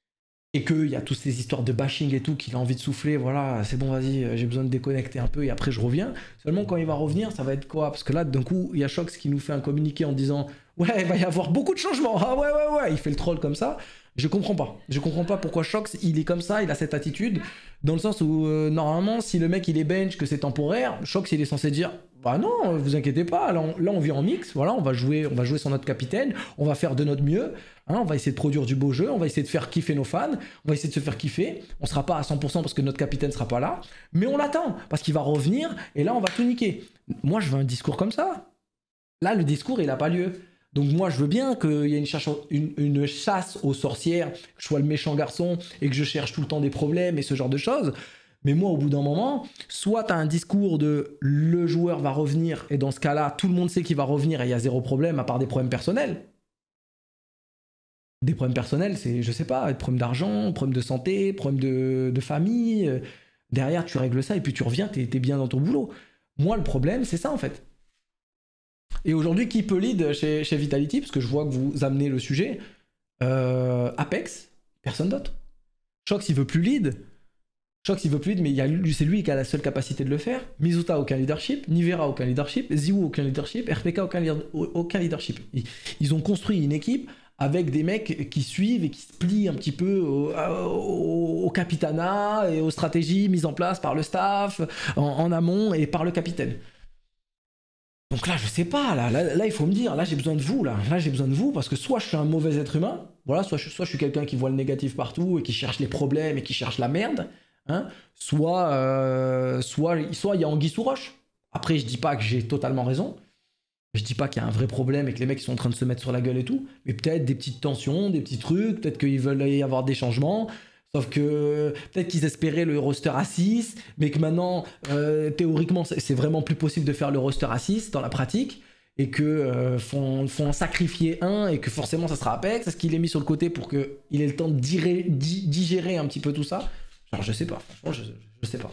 [SPEAKER 1] et qu'il y a toutes ces histoires de bashing et tout, qu'il a envie de souffler. Voilà, c'est bon, vas-y, j'ai besoin de déconnecter un peu et après je reviens. Seulement quand il va revenir, ça va être quoi? Parce que là, d'un coup, il y a Shox qui nous fait un communiqué en disant « Ouais, il va y avoir beaucoup de changements. Ah ouais, ouais, ouais !» Il fait le troll comme ça. Je comprends pas. Je comprends pas pourquoi Shox, il est comme ça, il a cette attitude. Dans le sens où, euh, normalement, si le mec, il est bench, que c'est temporaire, Shox, il est censé dire « Bah non, vous inquiétez pas, là on, là, on vit en mix, voilà, on va jouer, on va jouer sur notre capitaine, on va faire de notre mieux, hein, on va essayer de produire du beau jeu, on va essayer de faire kiffer nos fans, on va essayer de se faire kiffer, on sera pas à cent pour cent parce que notre capitaine sera pas là, mais on l'attend, parce qu'il va revenir, et là, on va tout niquer. » Moi, je veux un discours comme ça. Là, le discours, il a pas lieu. Donc moi, je veux bien qu'il y ait une chasse, une, une chasse aux sorcières, que je sois le méchant garçon et que je cherche tout le temps des problèmes et ce genre de choses. Mais moi, au bout d'un moment, soit tu as un discours de le joueur va revenir et dans ce cas-là, tout le monde sait qu'il va revenir et il y a zéro problème à part des problèmes personnels. Des problèmes personnels, c'est, je sais pas, des problèmes d'argent, problèmes de santé, problèmes de, de famille. Derrière, tu règles ça et puis tu reviens, t'es, t'es bien dans ton boulot. Moi, le problème, c'est ça en fait. Et aujourd'hui, qui peut lead chez, chez Vitality? Parce que je vois que vous amenez le sujet. Euh, Apex, personne d'autre. Shox, il veut plus lead. Shox, il veut plus lead, mais c'est lui qui a la seule capacité de le faire. Mizuta, aucun leadership. Nivera, aucun leadership. Ziwoo, aucun leadership. R P K, aucun, aucun leadership. Ils, ils ont construit une équipe avec des mecs qui suivent et qui se plient un petit peu au, au, au capitanat et aux stratégies mises en place par le staff, en, en amont et par le capitaine. Donc là, je sais pas, là, là, là il faut me dire, là j'ai besoin de vous, là, là j'ai besoin de vous, parce que soit je suis un mauvais être humain, voilà, soit je, soit je suis quelqu'un qui voit le négatif partout et qui cherche les problèmes et qui cherche la merde, hein, soit, euh, soit, soit il y a anguille sous roche. Après, je dis pas que j'ai totalement raison, je dis pas qu'il y a un vrai problème et que les mecs ils sont en train de se mettre sur la gueule et tout, mais peut-être des petites tensions, des petits trucs, peut-être qu'ils veulent y avoir des changements. Sauf que peut-être qu'ils espéraient le roster à six, mais que maintenant, euh, théoriquement, c'est vraiment plus possible de faire le roster à six dans la pratique, et que euh, font, font en sacrifier un, et que forcément ça sera Apex. Est-ce qu'il est mis sur le côté pour qu'il ait le temps de digérer, digérer un petit peu tout ça? Genre, je sais pas, franchement, je, je sais pas.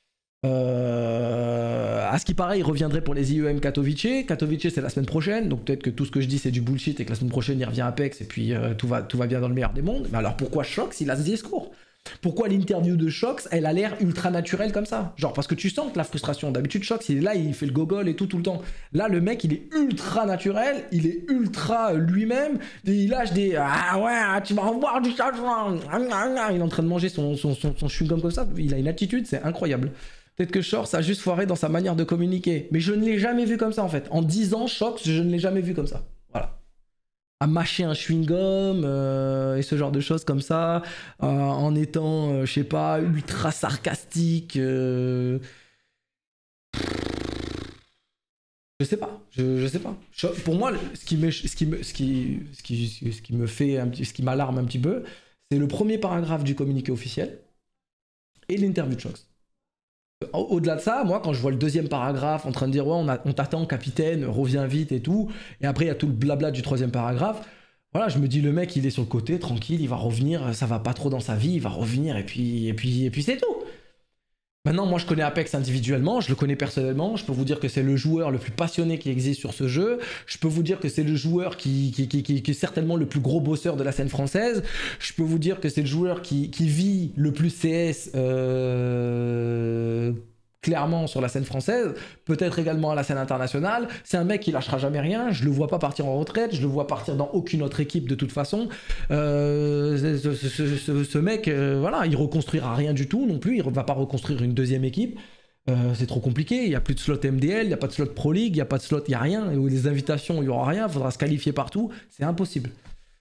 [SPEAKER 1] Euh, à ce qui paraît, il reviendrait pour les I E M Katowice. Katowice, c'est la semaine prochaine, donc peut-être que tout ce que je dis c'est du bullshit et que la semaine prochaine il revient à Apex et puis euh, tout, va, tout va bien dans le meilleur des mondes. Mais alors pourquoi Shox il a ce discours? Pourquoi l'interview de Shox elle a l'air ultra naturelle comme ça? Genre parce que tu sens que la frustration, d'habitude Shox il est là, il fait le gogol et tout tout le temps. Là le mec il est ultra naturel, il est ultra lui-même, il lâche des ah ouais tu vas revoir du changement, il est en train de manger son, son, son, son chewing-gum comme ça, il a une attitude, c'est incroyable. Peut-être que Shox a juste foiré dans sa manière de communiquer. Mais je ne l'ai jamais vu comme ça en fait. En dix ans, Shox, je ne l'ai jamais vu comme ça. Voilà. À mâcher un chewing-gum euh, et ce genre de choses comme ça. Euh, en étant, euh, je sais pas, ultra sarcastique. Euh... Je sais pas. Je, je sais pas. Pour moi, ce qui me, ce qui me, ce qui, ce qui, ce qui me fait, un petit, ce qui m'alarme un petit peu, c'est le premier paragraphe du communiqué officiel et l'interview de Shox. Au-delà de ça, moi quand je vois le deuxième paragraphe en train de dire ouais on, on t'attend capitaine, reviens vite et tout, et après il y a tout le blabla du troisième paragraphe, voilà je me dis le mec il est sur le côté, tranquille, il va revenir, ça va pas trop dans sa vie, il va revenir et puis, et puis, et puis c'est tout. Maintenant moi je connais Apex individuellement, je le connais personnellement, je peux vous dire que c'est le joueur le plus passionné qui existe sur ce jeu, je peux vous dire que c'est le joueur qui, qui, qui, qui, qui est certainement le plus gros bosseur de la scène française, je peux vous dire que c'est le joueur qui, qui vit le plus C S euh, clairement sur la scène française, peut-être également à la scène internationale. C'est un mec qui lâchera jamais rien, je le vois pas partir en retraite, je le vois partir dans aucune autre équipe de toute façon. Euh, ce, ce, ce, ce mec, euh, voilà, il reconstruira rien du tout non plus, il va pas reconstruire une deuxième équipe. Euh, c'est trop compliqué, il n'y a plus de slot M D L, il n'y a pas de slot Pro League, il n'y a pas de slot, il n'y a rien, et les invitations, il n'y aura rien, il faudra se qualifier partout, c'est impossible.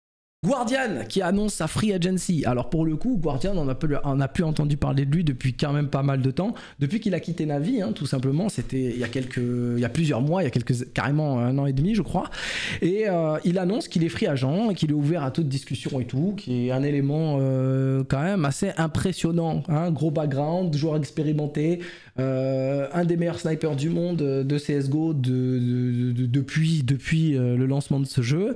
[SPEAKER 1] Guardian qui annonce sa free agency. Alors pour le coup, Guardian, on a, peu, on a plus entendu parler de lui depuis quand même pas mal de temps. Depuis qu'il a quitté Navi, hein, tout simplement, c'était il y a quelques, il y a plusieurs mois, il y a quelques, carrément un an et demi, je crois. Et euh, il annonce qu'il est free agent, qu'il est ouvert à toute discussion et tout, qui est un élément euh, quand même assez impressionnant. Hein, gros background, joueur expérimenté, euh, un des meilleurs snipers du monde de C S G O de, de, de, de, depuis, depuis euh, le lancement de ce jeu.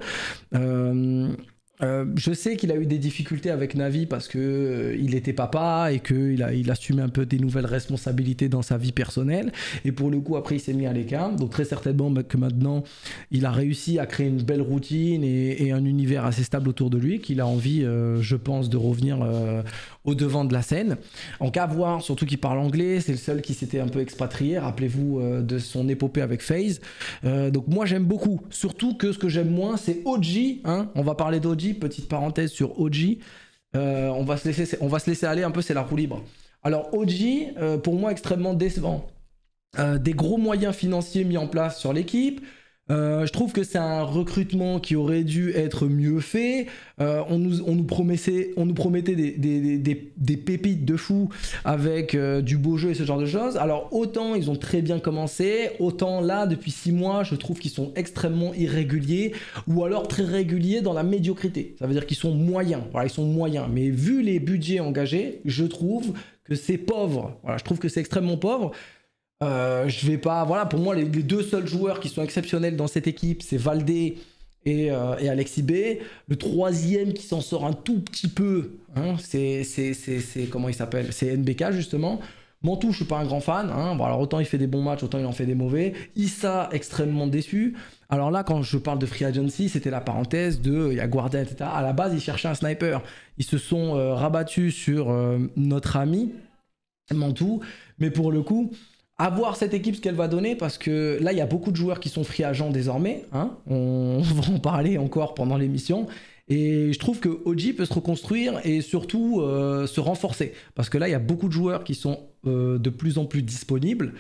[SPEAKER 1] Euh, Euh, je sais qu'il a eu des difficultés avec Navi parce que euh, il était papa et qu'il a, il assumait un peu des nouvelles responsabilités dans sa vie personnelle. Et pour le coup, après, il s'est mis à l'écart. Donc très certainement que maintenant, il a réussi à créer une belle routine et, et un univers assez stable autour de lui, qu'il a envie, euh, je pense, de revenir euh, au devant de la scène. En cas à voir, surtout qu'il parle anglais, c'est le seul qui s'était un peu expatrié. Rappelez-vous euh, de son épopée avec FaZe. Euh, donc moi, j'aime beaucoup. Surtout que ce que j'aime moins, c'est O G. Hein, on va parler d'O G. Petite parenthèse sur O G, euh, on, va se laisser, on va se laisser aller un peu, c'est la roue libre. Alors O G, euh, pour moi extrêmement décevant. Euh, des gros moyens financiers mis en place sur l'équipe. Euh, je trouve que c'est un recrutement qui aurait dû être mieux fait. Euh, on, nous, on, nous promettait, on nous promettait des, des, des, des pépites de fou avec euh, du beau jeu et ce genre de choses. Alors autant ils ont très bien commencé, autant là depuis six mois je trouve qu'ils sont extrêmement irréguliers ou alors très réguliers dans la médiocrité. Ça veut dire qu'ils sont moyens. Voilà, ils sont moyens. Mais vu les budgets engagés, je trouve que c'est pauvre. Voilà, je trouve que c'est extrêmement pauvre. Euh, je vais pas, voilà, pour moi les, les deux seuls joueurs qui sont exceptionnels dans cette équipe, c'est Valdé et, euh, et Alexis B. Le troisième qui s'en sort un tout petit peu, hein, c'est, c'est, c'est, c'est comment il s'appelle, c'est N B K justement. Mantou, je suis pas un grand fan, hein. Bon, alors autant il fait des bons matchs, autant il en fait des mauvais. Issa, extrêmement déçu. Alors là, quand je parle de free agency, c'était la parenthèse de, il y a Guardian, et cetera. À la base, ils cherchaient un sniper. Ils se sont euh, rabattus sur euh, notre ami Mantou, mais pour le coup, à voir cette équipe ce qu'elle va donner, parce que là il y a beaucoup de joueurs qui sont free agents désormais, hein, on va en parler encore pendant l'émission, et je trouve que O G peut se reconstruire et surtout euh, se renforcer, parce que là il y a beaucoup de joueurs qui sont euh, de plus en plus disponibles,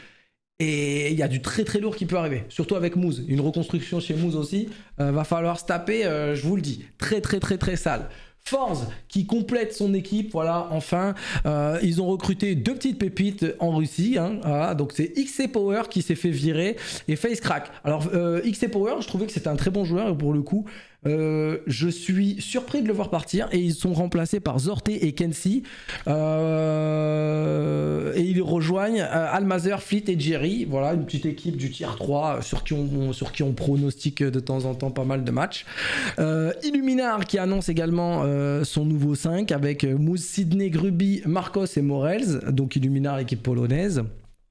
[SPEAKER 1] et il y a du très très lourd qui peut arriver, surtout avec Moose, une reconstruction chez Moose aussi, euh, va falloir se taper, euh, je vous le dis, très très très très sale. Force qui complète son équipe, voilà, enfin, euh, ils ont recruté deux petites pépites en Russie, hein, voilà, donc c'est X C Power qui s'est fait virer et FaceCrack. Alors euh, X C Power, je trouvais que c'était un très bon joueur et pour le coup, euh, je suis surpris de le voir partir et ils sont remplacés par Zorté et Kensi euh, et ils rejoignent euh, Almazer, Fleet et Jerry, voilà, une petite équipe du tier trois sur qui on, sur qui on pronostique de temps en temps pas mal de matchs. Euh, Illuminar qui annonce également euh, son nouveau cinq avec Moose, Sydney, Gruby, Marcos et Morels, donc Illuminar, équipe polonaise.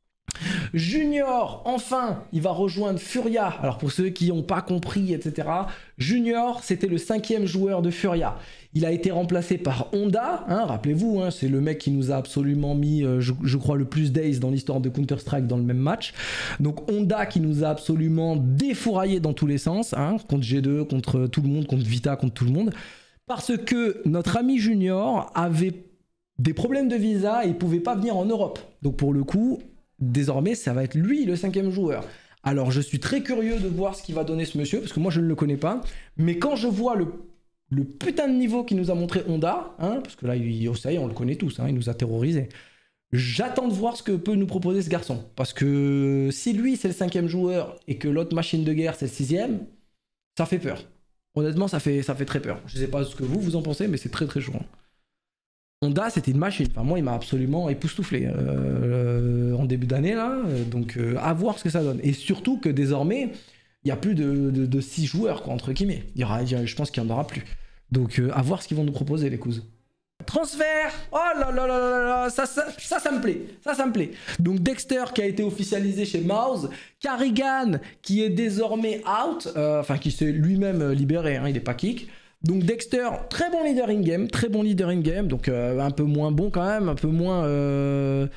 [SPEAKER 1] Junior, enfin, il va rejoindre Furia. Alors pour ceux qui n'ont pas compris, et cetera. Junior, c'était le cinquième joueur de Furia. Il a été remplacé par Honda, hein, rappelez-vous, hein, c'est le mec qui nous a absolument mis, euh, je, je crois, le plus d'ace dans l'histoire de Counter-Strike dans le même match. Donc Honda qui nous a absolument défouraillé dans tous les sens, hein, contre G deux, contre tout le monde, contre Vita, contre tout le monde. Parce que notre ami Junior avait des problèmes de visa et il ne pouvait pas venir en Europe. Donc pour le coup, désormais, ça va être lui le cinquième joueur. Alors, je suis très curieux de voir ce qu'il va donner ce monsieur, parce que moi, je ne le connais pas. Mais quand je vois le, le putain de niveau qu'il nous a montré Honda, hein, parce que là, il, oh, ça y est, on le connaît tous, hein, il nous a terrorisés. J'attends de voir ce que peut nous proposer ce garçon. Parce que si lui, c'est le cinquième joueur, et que l'autre machine de guerre, c'est le sixième, ça fait peur. Honnêtement, ça fait, ça fait très peur. Je ne sais pas ce que vous, vous en pensez, mais c'est très, très chaud. Honda, c'était une machine. Enfin, moi, il m'a absolument époustouflé euh, en début d'année, là. Donc, euh, à voir ce que ça donne. Et surtout que désormais, il n'y a plus de, de, de six joueurs, quoi, entre guillemets. Il y aura, je pense qu'il n'y en aura plus. Donc, euh, à voir ce qu'ils vont nous proposer, les cousins. Transfert. Oh là là là là là, ça, ça, ça, ça me plaît. Ça, ça me plaît. Donc, Dexter qui a été officialisé chez Mouse. Carrigan qui est désormais out. Euh, enfin, qui s'est lui-même libéré, hein, il n'est pas kick. Donc Dexter, très bon leader in-game, très bon leader in-game, donc euh, un peu moins bon quand même, un peu moins... Euh...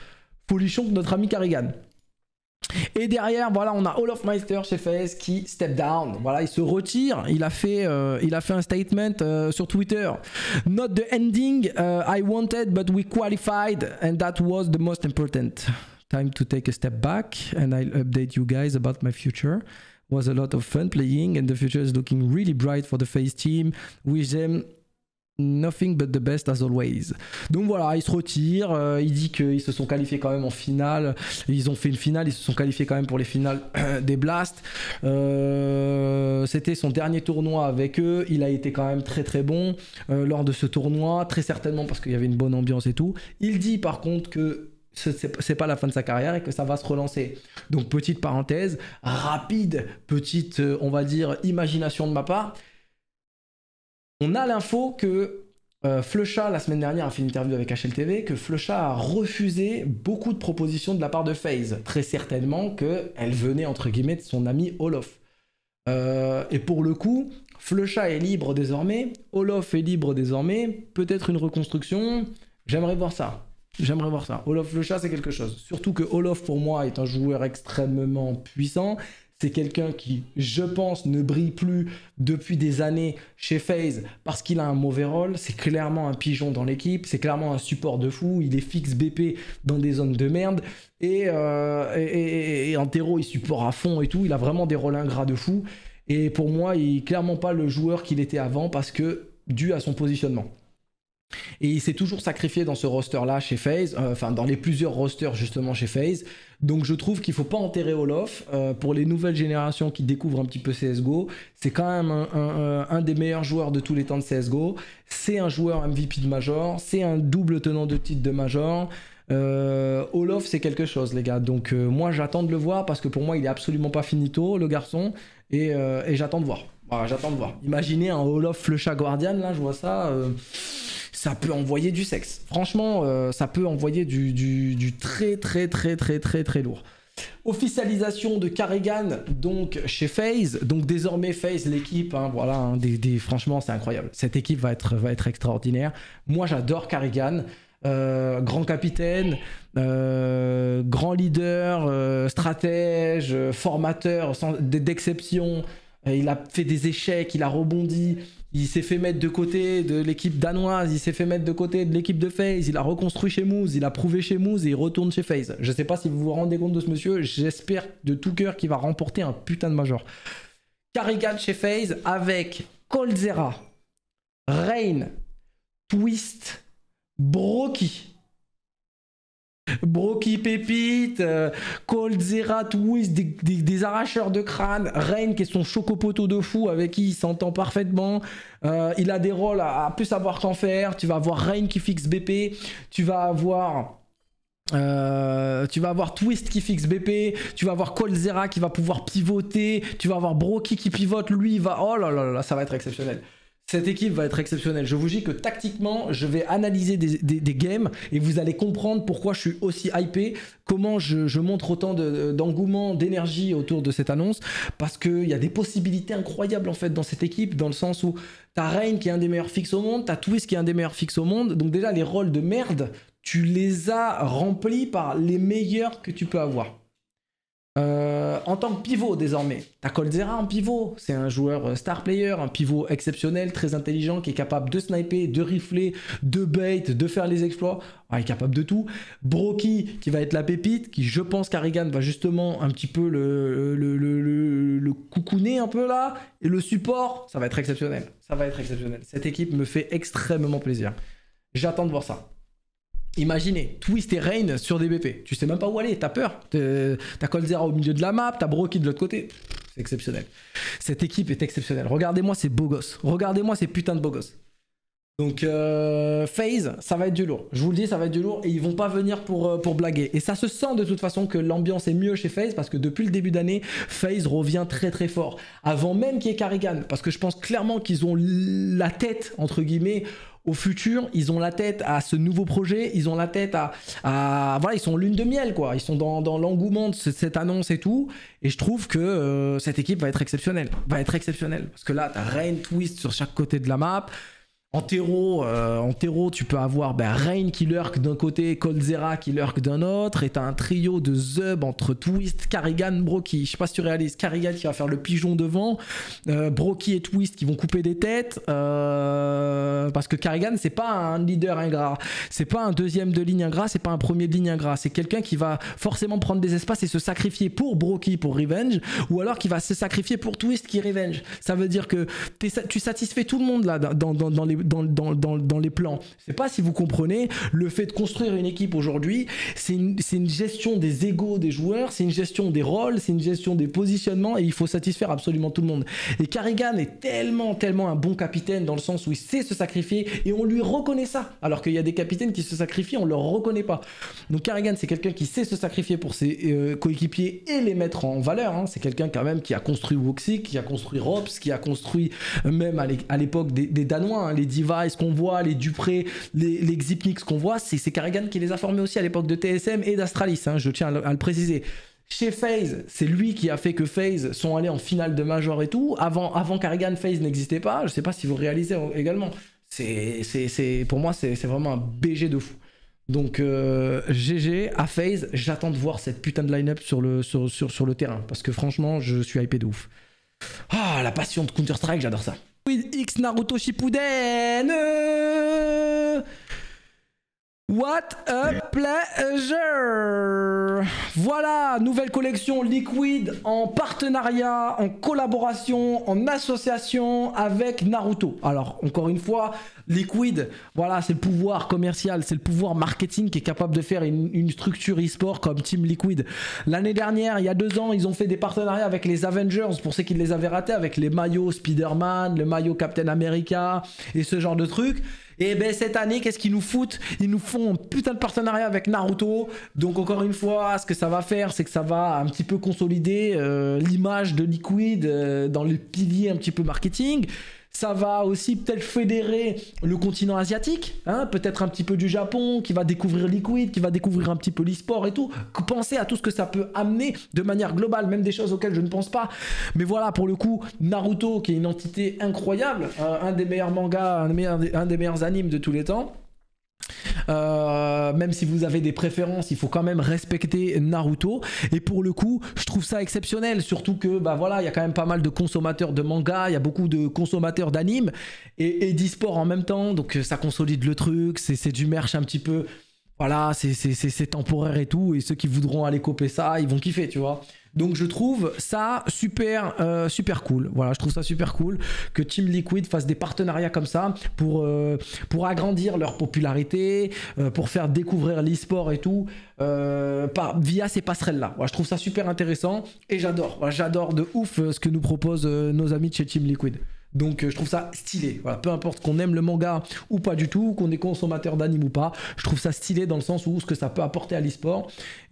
[SPEAKER 1] folichon que notre ami Carrigan. Et derrière, voilà, on a Olof Meister chez FaZe qui step down. Voilà, il se retire. Il a fait, euh, il a fait un statement euh, sur Twitter. Not the ending uh, I wanted, but we qualified, and that was the most important. Time to take a step back, and I'll update you guys about my future. Was a lot of fun playing, and the future is looking really bright for the FaZe team. With them. Nothing but the best as always. Donc voilà, il se retire, euh, il dit qu'ils se sont qualifiés quand même en finale, ils ont fait une finale, ils se sont qualifiés quand même pour les finales des Blast. Euh, C'était son dernier tournoi avec eux, il a été quand même très très bon euh, lors de ce tournoi, très certainement parce qu'il y avait une bonne ambiance et tout. Il dit par contre que c'est pas la fin de sa carrière et que ça va se relancer. Donc petite parenthèse, rapide, petite, on va dire, imagination de ma part. On a l'info que euh, Flusha, la semaine dernière, a fait une interview avec H L T V, que Flusha a refusé beaucoup de propositions de la part de FaZe. Très certainement qu'elle venait, entre guillemets, de son ami Olof. Euh, et pour le coup, Flusha est libre désormais, Olof est libre désormais, peut-être une reconstruction, j'aimerais voir ça. J'aimerais voir ça. Olof Flusha, c'est quelque chose. Surtout que Olof, pour moi, est un joueur extrêmement puissant. C'est quelqu'un qui, je pense, ne brille plus depuis des années chez FaZe parce qu'il a un mauvais rôle. C'est clairement un pigeon dans l'équipe. C'est clairement un support de fou. Il est fixe B P dans des zones de merde. Et, euh, et, et, et en terreau, il supporte à fond et tout. Il a vraiment des rôles ingrats de fou. Et pour moi, il n'est clairement pas le joueur qu'il était avant parce que, dû à son positionnement. Et il s'est toujours sacrifié dans ce roster-là chez FaZe, euh, enfin dans les plusieurs rosters justement chez FaZe. Donc je trouve qu'il ne faut pas enterrer Olof. Euh, pour les nouvelles générations qui découvrent un petit peu C S G O, c'est quand même un, un, un des meilleurs joueurs de tous les temps de C S G O. C'est un joueur M V P de Major, c'est un double tenant de titre de Major. Euh, Olof, c'est quelque chose, les gars. Donc euh, moi j'attends de le voir parce que pour moi il est absolument pas finito, le garçon. Et, euh, et j'attends de voir. Voilà, j'attends de voir. Imaginez un Olof Flusha Guardian, là, je vois ça. Euh... Ça peut envoyer du sexe. Franchement, euh, ça peut envoyer du, du, du très, très, très, très, très, très lourd. Officialisation de Carrigan, donc, chez FaZe. Donc, désormais, FaZe, l'équipe, hein, voilà, hein, des, des, franchement, c'est incroyable. Cette équipe va être, va être extraordinaire. Moi, j'adore Carrigan. Euh, grand capitaine, euh, grand leader, euh, stratège, formateur d'exception. Il a fait des échecs, il a rebondi. Il s'est fait mettre de côté de l'équipe danoise, il s'est fait mettre de côté de l'équipe de FaZe, il a reconstruit chez Moose, il a prouvé chez Moose et il retourne chez FaZe. Je sais pas si vous vous rendez compte de ce monsieur, j'espère de tout cœur qu'il va remporter un putain de major. Carrigan chez FaZe avec coldzera, Rain, Twist, Broky. Broky pépite, euh, coldzera, Twist, des, des, des arracheurs de crâne, Rain qui est son chocopoto de fou avec qui il s'entend parfaitement. Euh, il a des rôles à, à plus savoir qu'en faire. Tu vas avoir Rain qui fixe B P, tu vas avoir euh, tu vas avoir Twist qui fixe B P, tu vas avoir coldzera qui va pouvoir pivoter, tu vas avoir Broky qui pivote, lui il va, oh là là là, ça va être exceptionnel. Cette équipe va être exceptionnelle. Je vous dis que tactiquement, je vais analyser des, des, des games et vous allez comprendre pourquoi je suis aussi hypé, comment je, je montre autant d'engouement, de, d'énergie autour de cette annonce, parce qu'il y a des possibilités incroyables en fait dans cette équipe, dans le sens où t'as Rain qui est un des meilleurs fixes au monde, t'as Twist qui est un des meilleurs fixes au monde, donc déjà les rôles de merde, tu les as remplis par les meilleurs que tu peux avoir. Euh, en tant que pivot désormais, t'as coldzera en pivot, c'est un joueur star player, un pivot exceptionnel, très intelligent, qui est capable de sniper, de rifler, de bait, de faire les exploits, ah, il est capable de tout. Broky qui va être la pépite, qui je pense Carrigan va justement un petit peu le, le, le, le, le coucouner un peu là, et le support, ça va être exceptionnel, ça va être exceptionnel. Cette équipe me fait extrêmement plaisir, j'attends de voir ça. Imaginez, Twist et Rain sur des B P. Tu sais même pas où aller, t'as peur. T'as coldzera au milieu de la map, t'as Broky de l'autre côté. C'est exceptionnel. Cette équipe est exceptionnelle. Regardez-moi ces beaux gosses. Regardez-moi ces putains de beaux gosses. Donc, euh, FaZe, ça va être du lourd. Je vous le dis, ça va être du lourd et ils vont pas venir pour, pour blaguer. Et ça se sent de toute façon que l'ambiance est mieux chez FaZe parce que depuis le début d'année, FaZe revient très très fort. Avant même qu'il y ait Carrigan. Parce que je pense clairement qu'ils ont la tête, entre guillemets, au futur, ils ont la tête à ce nouveau projet, ils ont la tête à... à voilà, ils sont lune de miel, quoi. Ils sont dans, dans l'engouement de cette annonce et tout. Et je trouve que euh, cette équipe va être exceptionnelle. Va être exceptionnelle. Parce que là, t'as Rain, Twist sur chaque côté de la map. En terreau, euh, en terreau, tu peux avoir ben, Rain qui lurk d'un côté, Coldzera qui lurk d'un autre, et t'as un trio de Zub entre Twist, Karrigan, Brockie. Je sais pas si tu réalises, Karrigan qui va faire le pigeon devant, euh, Brockie et Twist qui vont couper des têtes, euh, parce que Karrigan c'est pas un leader ingrat, c'est pas un deuxième de ligne ingrat, c'est pas un premier de ligne ingrat, c'est quelqu'un qui va forcément prendre des espaces et se sacrifier pour Brockie pour Revenge, ou alors qui va se sacrifier pour Twist qui Revenge. Ça veut dire que tu satisfais tout le monde là dans, dans, dans les Dans, dans, dans, dans les plans. Je sais pas si vous comprenez, le fait de construire une équipe aujourd'hui, c'est une, c'est une gestion des égos des joueurs, c'est une gestion des rôles, c'est une gestion des positionnements, et il faut satisfaire absolument tout le monde. Et Karrigan est tellement, tellement un bon capitaine dans le sens où il sait se sacrifier, et on lui reconnaît ça, alors qu'il y a des capitaines qui se sacrifient, on leur reconnaît pas. Donc Karrigan, c'est quelqu'un qui sait se sacrifier pour ses euh, coéquipiers et les mettre en valeur, hein. C'est quelqu'un quand même qui a construit Woxic, qui a construit Rops, qui a construit euh, même à l'époque des, des Danois, hein, les Device qu'on voit, les Dupré, les, les Xypnix qu'on voit, c'est Karrigan qui les a formés aussi à l'époque de T S M et d'Astralis, hein, je tiens à le, à le préciser. Chez FaZe, c'est lui qui a fait que FaZe sont allés en finale de Major et tout. Avant, avant Karrigan, FaZe n'existait pas. Je sais pas si vous réalisez également. C'est, c'est, c'est, pour moi, c'est vraiment un B G de fou. Donc euh, G G à FaZe, j'attends de voir cette putain de line-up sur le, sur, sur, sur le terrain. Parce que franchement, je suis hypé de ouf. Ah, la passion de Counter-Strike, j'adore ça. X Naruto Shippuden. What a pleasure! Voilà, nouvelle collection Liquid en partenariat, en collaboration, en association avec Naruto. Alors, encore une fois, Liquid, voilà, c'est le pouvoir commercial, c'est le pouvoir marketing qui est capable de faire une, une structure e-sport comme Team Liquid. L'année dernière, il y a deux ans, ils ont fait des partenariats avec les Avengers, pour ceux qui les avaient ratés, avec les maillots Spider-Man, le maillot Captain America et ce genre de trucs. Et ben cette année, qu'est-ce qu'ils nous foutent? Ils nous font un putain de partenariat avec Naruto. Donc encore une fois, ce que ça va faire, c'est que ça va un petit peu consolider euh, l'image de Liquid euh, dans les piliers un petit peu marketing. Ça va aussi peut-être fédérer le continent asiatique, hein, peut-être un petit peu du Japon, qui va découvrir Liquid, qui va découvrir un petit peu l'e-sport et tout. Pensez à tout ce que ça peut amener de manière globale, même des choses auxquelles je ne pense pas. Mais voilà, pour le coup, Naruto, qui est une entité incroyable, euh, un des meilleurs mangas, un des meilleurs, un des meilleurs animes de tous les temps. Euh, même si vous avez des préférences, il faut quand même respecter Naruto. Et pour le coup, je trouve ça exceptionnel, surtout que bah voilà, il y a quand même pas mal de consommateurs de manga, il y a beaucoup de consommateurs d'anime et, et d'e-sport en même temps, donc ça consolide le truc. C'est du merch un petit peu, voilà, c'est temporaire et tout, et ceux qui voudront aller copier ça, ils vont kiffer, tu vois. Donc je trouve ça super euh, super cool. Voilà, je trouve ça super cool que Team Liquid fasse des partenariats comme ça pour, euh, pour agrandir leur popularité, euh, pour faire découvrir l'e-sport et tout euh, par, via ces passerelles-là. Voilà, je trouve ça super intéressant et j'adore. Voilà, j'adore de ouf ce que nous proposent euh, nos amis de chez Team Liquid. Donc euh, je trouve ça stylé, voilà, peu importe qu'on aime le manga ou pas du tout, qu'on est consommateur d'anime ou pas, je trouve ça stylé dans le sens où ce que ça peut apporter à l'e-sport,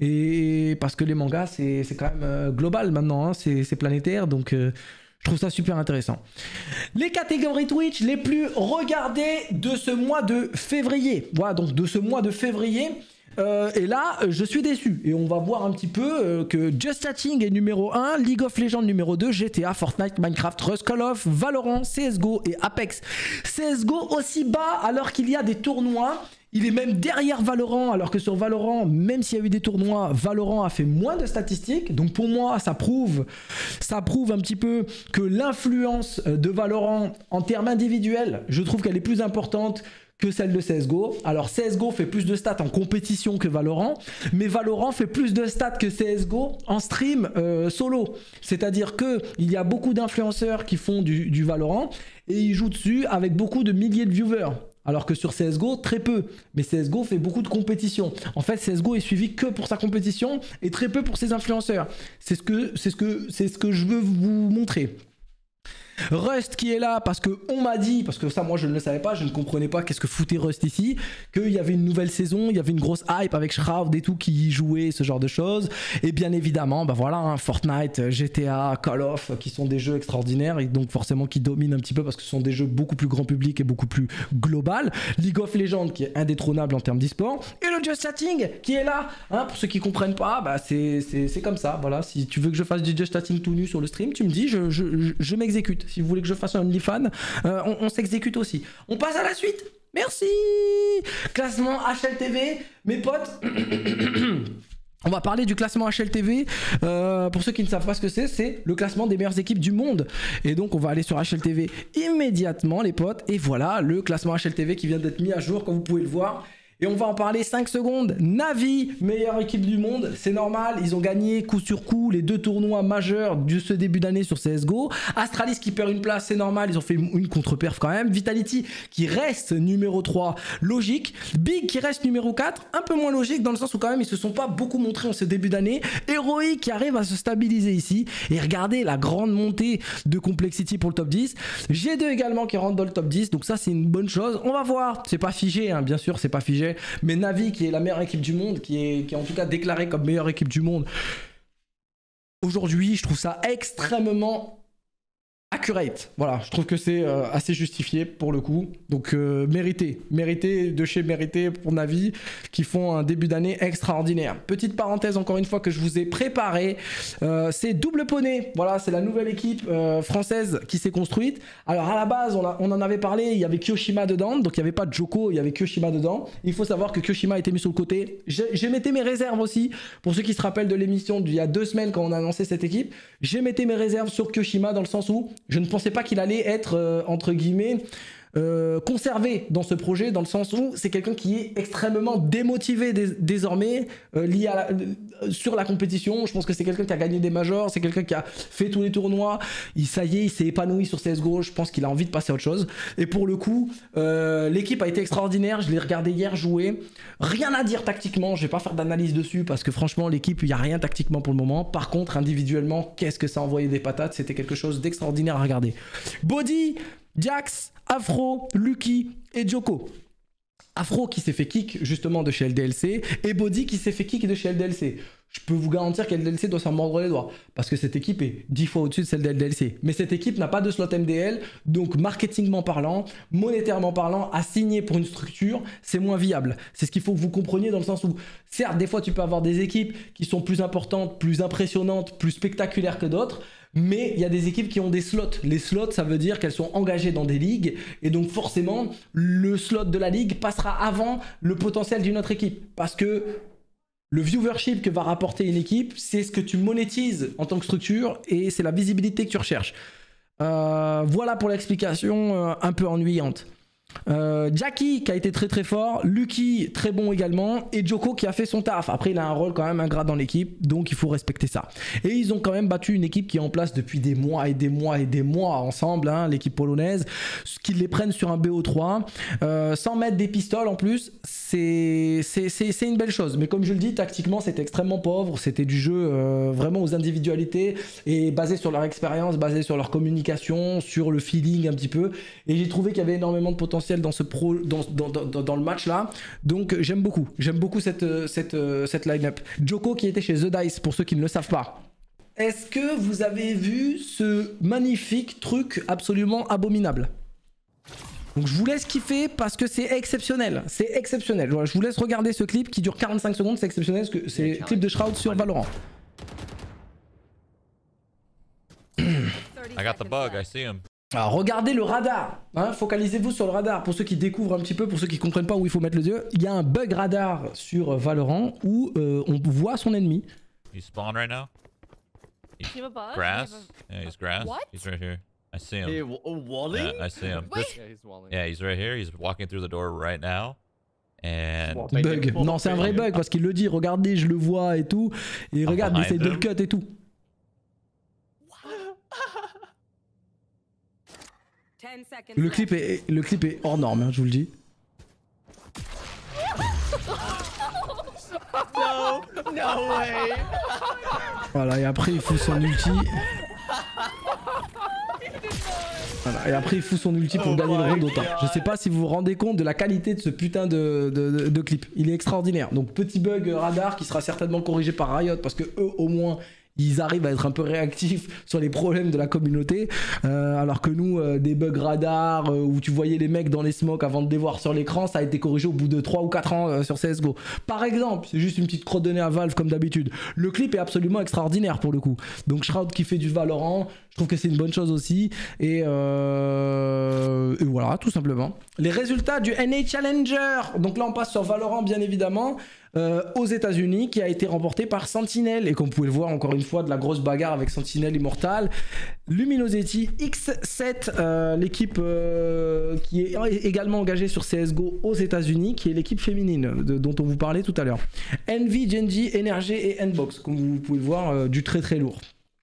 [SPEAKER 1] et parce que les mangas c'est quand même euh, global maintenant, hein, c'est planétaire, donc euh, je trouve ça super intéressant. Les catégories Twitch les plus regardées de ce mois de février, voilà, donc de ce mois de février. Euh, et là, je suis déçu. Et on va voir un petit peu euh, que Just Chatting est numéro un, League of Legends numéro deux, G T A, Fortnite, Minecraft, Rust, Call of, Valorant, C S G O et Apex. C S G O aussi bas alors qu'il y a des tournois. Il est même derrière Valorant, alors que sur Valorant, même s'il y a eu des tournois, Valorant a fait moins de statistiques. Donc pour moi, ça prouve, ça prouve un petit peu que l'influence de Valorant en termes individuels, je trouve qu'elle est plus importante que celle de C S G O. Alors C S G O fait plus de stats en compétition que Valorant, mais Valorant fait plus de stats que C S G O en stream euh, solo. C'est-à-dire qu'il y a beaucoup d'influenceurs qui font du, du Valorant et ils jouent dessus avec beaucoup de milliers de viewers. Alors que sur C S G O, très peu. Mais C S G O fait beaucoup de compétition. En fait, C S G O est suivi que pour sa compétition et très peu pour ses influenceurs. C'est ce que, c'est ce que, c'est ce que je veux vous montrer. Rust qui est là parce que on m'a dit, parce que ça moi je ne le savais pas, je ne comprenais pas qu'est-ce que foutait Rust ici, qu'il y avait une nouvelle saison, il y avait une grosse hype avec Shroud et tout qui y jouait, ce genre de choses. Et bien évidemment, bah voilà, hein, Fortnite, G T A, Call of, qui sont des jeux extraordinaires et donc forcément qui dominent un petit peu parce que ce sont des jeux beaucoup plus grand public et beaucoup plus global. League of Legends qui est indétrônable en termes d'e-sport. Et le Just Chatting qui est là, hein, pour ceux qui comprennent pas, bah c'est comme ça, voilà. Si tu veux que je fasse du Just Chatting tout nu sur le stream, tu me dis, je, je, je, je m'exécute. s'exécute. Si vous voulez que je fasse un OnlyFans, euh, on, on s'exécute aussi. On passe à la suite. Merci. Classement H L T V, mes potes. On va parler du classement H L T V. Euh, pour ceux qui ne savent pas ce que c'est, c'est le classement des meilleures équipes du monde. Et donc on va aller sur H L T V immédiatement les potes. Et voilà le classement H L T V qui vient d'être mis à jour comme vous pouvez le voir. Et on va en parler cinq secondes. Navi, meilleure équipe du monde, c'est normal. Ils ont gagné coup sur coup les deux tournois majeurs de ce début d'année sur C S G O. Astralis qui perd une place, c'est normal. Ils ont fait une contre-perf quand même. Vitality qui reste numéro trois, logique. Big qui reste numéro quatre, un peu moins logique dans le sens où quand même ils se sont pas beaucoup montrés en ce début d'année. Heroic qui arrive à se stabiliser ici. Et regardez la grande montée de Complexity pour le top dix. G deux également qui rentre dans le top dix. Donc ça c'est une bonne chose. On va voir. C'est pas figé, hein. Bien sûr c'est pas figé. Mais Navi qui est la meilleure équipe du monde, qui est, qui est en tout cas déclarée comme meilleure équipe du monde aujourd'hui, je trouve ça extrêmement accurate. Voilà, je trouve que c'est euh, assez justifié pour le coup. Donc euh, mérité, mérité de chez mérité pour Navi qui font un début d'année extraordinaire. Petite parenthèse encore une fois que je vous ai préparé, euh, c'est Double Poney. Voilà, c'est la nouvelle équipe euh, française qui s'est construite. Alors à la base, on, a, on en avait parlé, il y avait Kyoshima dedans, donc il n'y avait pas de Joko, il y avait Kyoshima dedans. Il faut savoir que Kyoshima a été mis sur le côté. J'ai metté mes réserves aussi, pour ceux qui se rappellent de l'émission d'il y a deux semaines quand on a annoncé cette équipe. J'ai metté mes réserves sur Kyoshima dans le sens où je ne pensais pas qu'il allait être, euh, entre guillemets, euh, conservé dans ce projet, dans le sens où c'est quelqu'un qui est extrêmement démotivé dés désormais, euh, lié à la, euh, sur la compétition. Je pense que c'est quelqu'un qui a gagné des majors, c'est quelqu'un qui a fait tous les tournois. Il, ça y est, il s'est épanoui sur C S G O. Je pense qu'il a envie de passer à autre chose. Et pour le coup, euh, l'équipe a été extraordinaire. Je l'ai regardé hier jouer. Rien à dire tactiquement. Je vais pas faire d'analyse dessus parce que franchement, l'équipe, il n'y a rien tactiquement pour le moment. Par contre, individuellement, qu'est-ce que ça a envoyé des patates. C'était quelque chose d'extraordinaire à regarder. Body, Jax, Afro, Lucky et Joko. Afro qui s'est fait kick justement de chez L D L C et Body qui s'est fait kick de chez L D L C. Je peux vous garantir qu'L D L C doit s'en mordre les doigts parce que cette équipe est dix fois au-dessus de celle de L D L C. Mais cette équipe n'a pas de slot M D L, donc marketingment parlant, monétairement parlant, à signer pour une structure, c'est moins viable. C'est ce qu'il faut que vous compreniez dans le sens où, certes, des fois tu peux avoir des équipes qui sont plus importantes, plus impressionnantes, plus spectaculaires que d'autres. Mais il y a des équipes qui ont des slots. Les slots, ça veut dire qu'elles sont engagées dans des ligues. Et donc forcément, le slot de la ligue passera avant le potentiel d'une autre équipe. Parce que le viewership que va rapporter une équipe, c'est ce que tu monétises en tant que structure. Et c'est la visibilité que tu recherches. Euh, voilà pour l'explication euh, un peu ennuyante. Euh, Jackie qui a été très très fort, Lucky très bon également et Joko qui a fait son taf. Après il a un rôle quand même ingrat dans l'équipe, donc il faut respecter ça. Et ils ont quand même battu une équipe qui est en place depuis des mois et des mois et des mois ensemble, hein, l'équipe polonaise, qu'ils les prennent sur un B O trois euh, sans mettre des pistoles en plus, c'est une belle chose. Mais comme je le dis, tactiquement c'était extrêmement pauvre, c'était du jeu euh, vraiment aux individualités et basé sur leur expérience, basé sur leur communication, sur le feeling un petit peu. Et j'ai trouvé qu'il y avait énormément de potentiel dans ce pro dans, dans, dans, dans le match là, donc j'aime beaucoup j'aime beaucoup cette, cette, cette line-up. Joko qui était chez The Dice pour ceux qui ne le savent pas. Est-ce que vous avez vu ce magnifique truc absolument abominable? Donc je vous laisse kiffer parce que c'est exceptionnel, c'est exceptionnel. Je vous laisse regarder ce clip qui dure quarante-cinq secondes, c'est exceptionnel parce que c'est le clip de Shroud sur Valorant.
[SPEAKER 4] I got the bug, I see him.
[SPEAKER 1] Alors regardez le radar, hein, focalisez-vous sur le radar. Pour ceux qui découvrent un petit peu, pour ceux qui comprennent pas où il faut mettre les yeux, il y a un bug radar sur Valorant où euh, on voit son ennemi.
[SPEAKER 4] He's spawned right now. He's
[SPEAKER 5] You have a bug?
[SPEAKER 4] grass.
[SPEAKER 5] You have a-
[SPEAKER 4] Yeah, he's grass.
[SPEAKER 5] What?
[SPEAKER 4] He's right here. I see him.
[SPEAKER 6] Hey, w- oh, Wally?
[SPEAKER 4] Yeah, I see him.
[SPEAKER 5] Wait.
[SPEAKER 4] This-
[SPEAKER 6] Yeah, he's Wally.
[SPEAKER 4] yeah, he's right here. He's walking through the door right now. And
[SPEAKER 6] Wow.
[SPEAKER 1] Bug. Non, c'est un vrai bug parce qu'il le dit, regardez, je le vois et tout. Et regarde, il essaye de le cut et tout. Le clip est, le clip est hors norme, hein, je vous le dis.
[SPEAKER 6] No, no way.
[SPEAKER 1] Voilà, et après il fout son ulti. Voilà, et après il fout son ulti pour
[SPEAKER 6] Oh
[SPEAKER 1] gagner le
[SPEAKER 6] my
[SPEAKER 1] round autant.
[SPEAKER 6] God.
[SPEAKER 1] Je sais pas si vous vous rendez compte de la qualité de ce putain de, de, de, de clip. Il est extraordinaire. Donc petit bug radar qui sera certainement corrigé par Riot parce que eux au moins ils arrivent à être un peu réactifs sur les problèmes de la communauté, euh, alors que nous, euh, des bugs radar, euh, où tu voyais les mecs dans les smokes avant de les voir sur l'écran, ça a été corrigé au bout de trois ou quatre ans euh, sur C S G O. Par exemple, c'est juste une petite crotte de nez à Valve comme d'habitude. Le clip est absolument extraordinaire pour le coup. Donc Shroud qui fait du Valorant, je trouve que c'est une bonne chose aussi. Et, euh... et voilà, tout simplement. Les résultats du N A Challenger. Donc là, on passe sur Valorant, bien évidemment. Euh, aux États-Unis, qui a été remporté par Sentinel. Et comme vous pouvez le voir, encore une fois, de la grosse bagarre avec Sentinel Immortal. Luminosity X sept, euh, l'équipe euh, qui est également engagée sur C S G O aux États-Unis, qui est l'équipe féminine de, dont on vous parlait tout à l'heure. Envy, Genji, Energy et Nbox, comme vous pouvez le voir, euh, du très très lourd.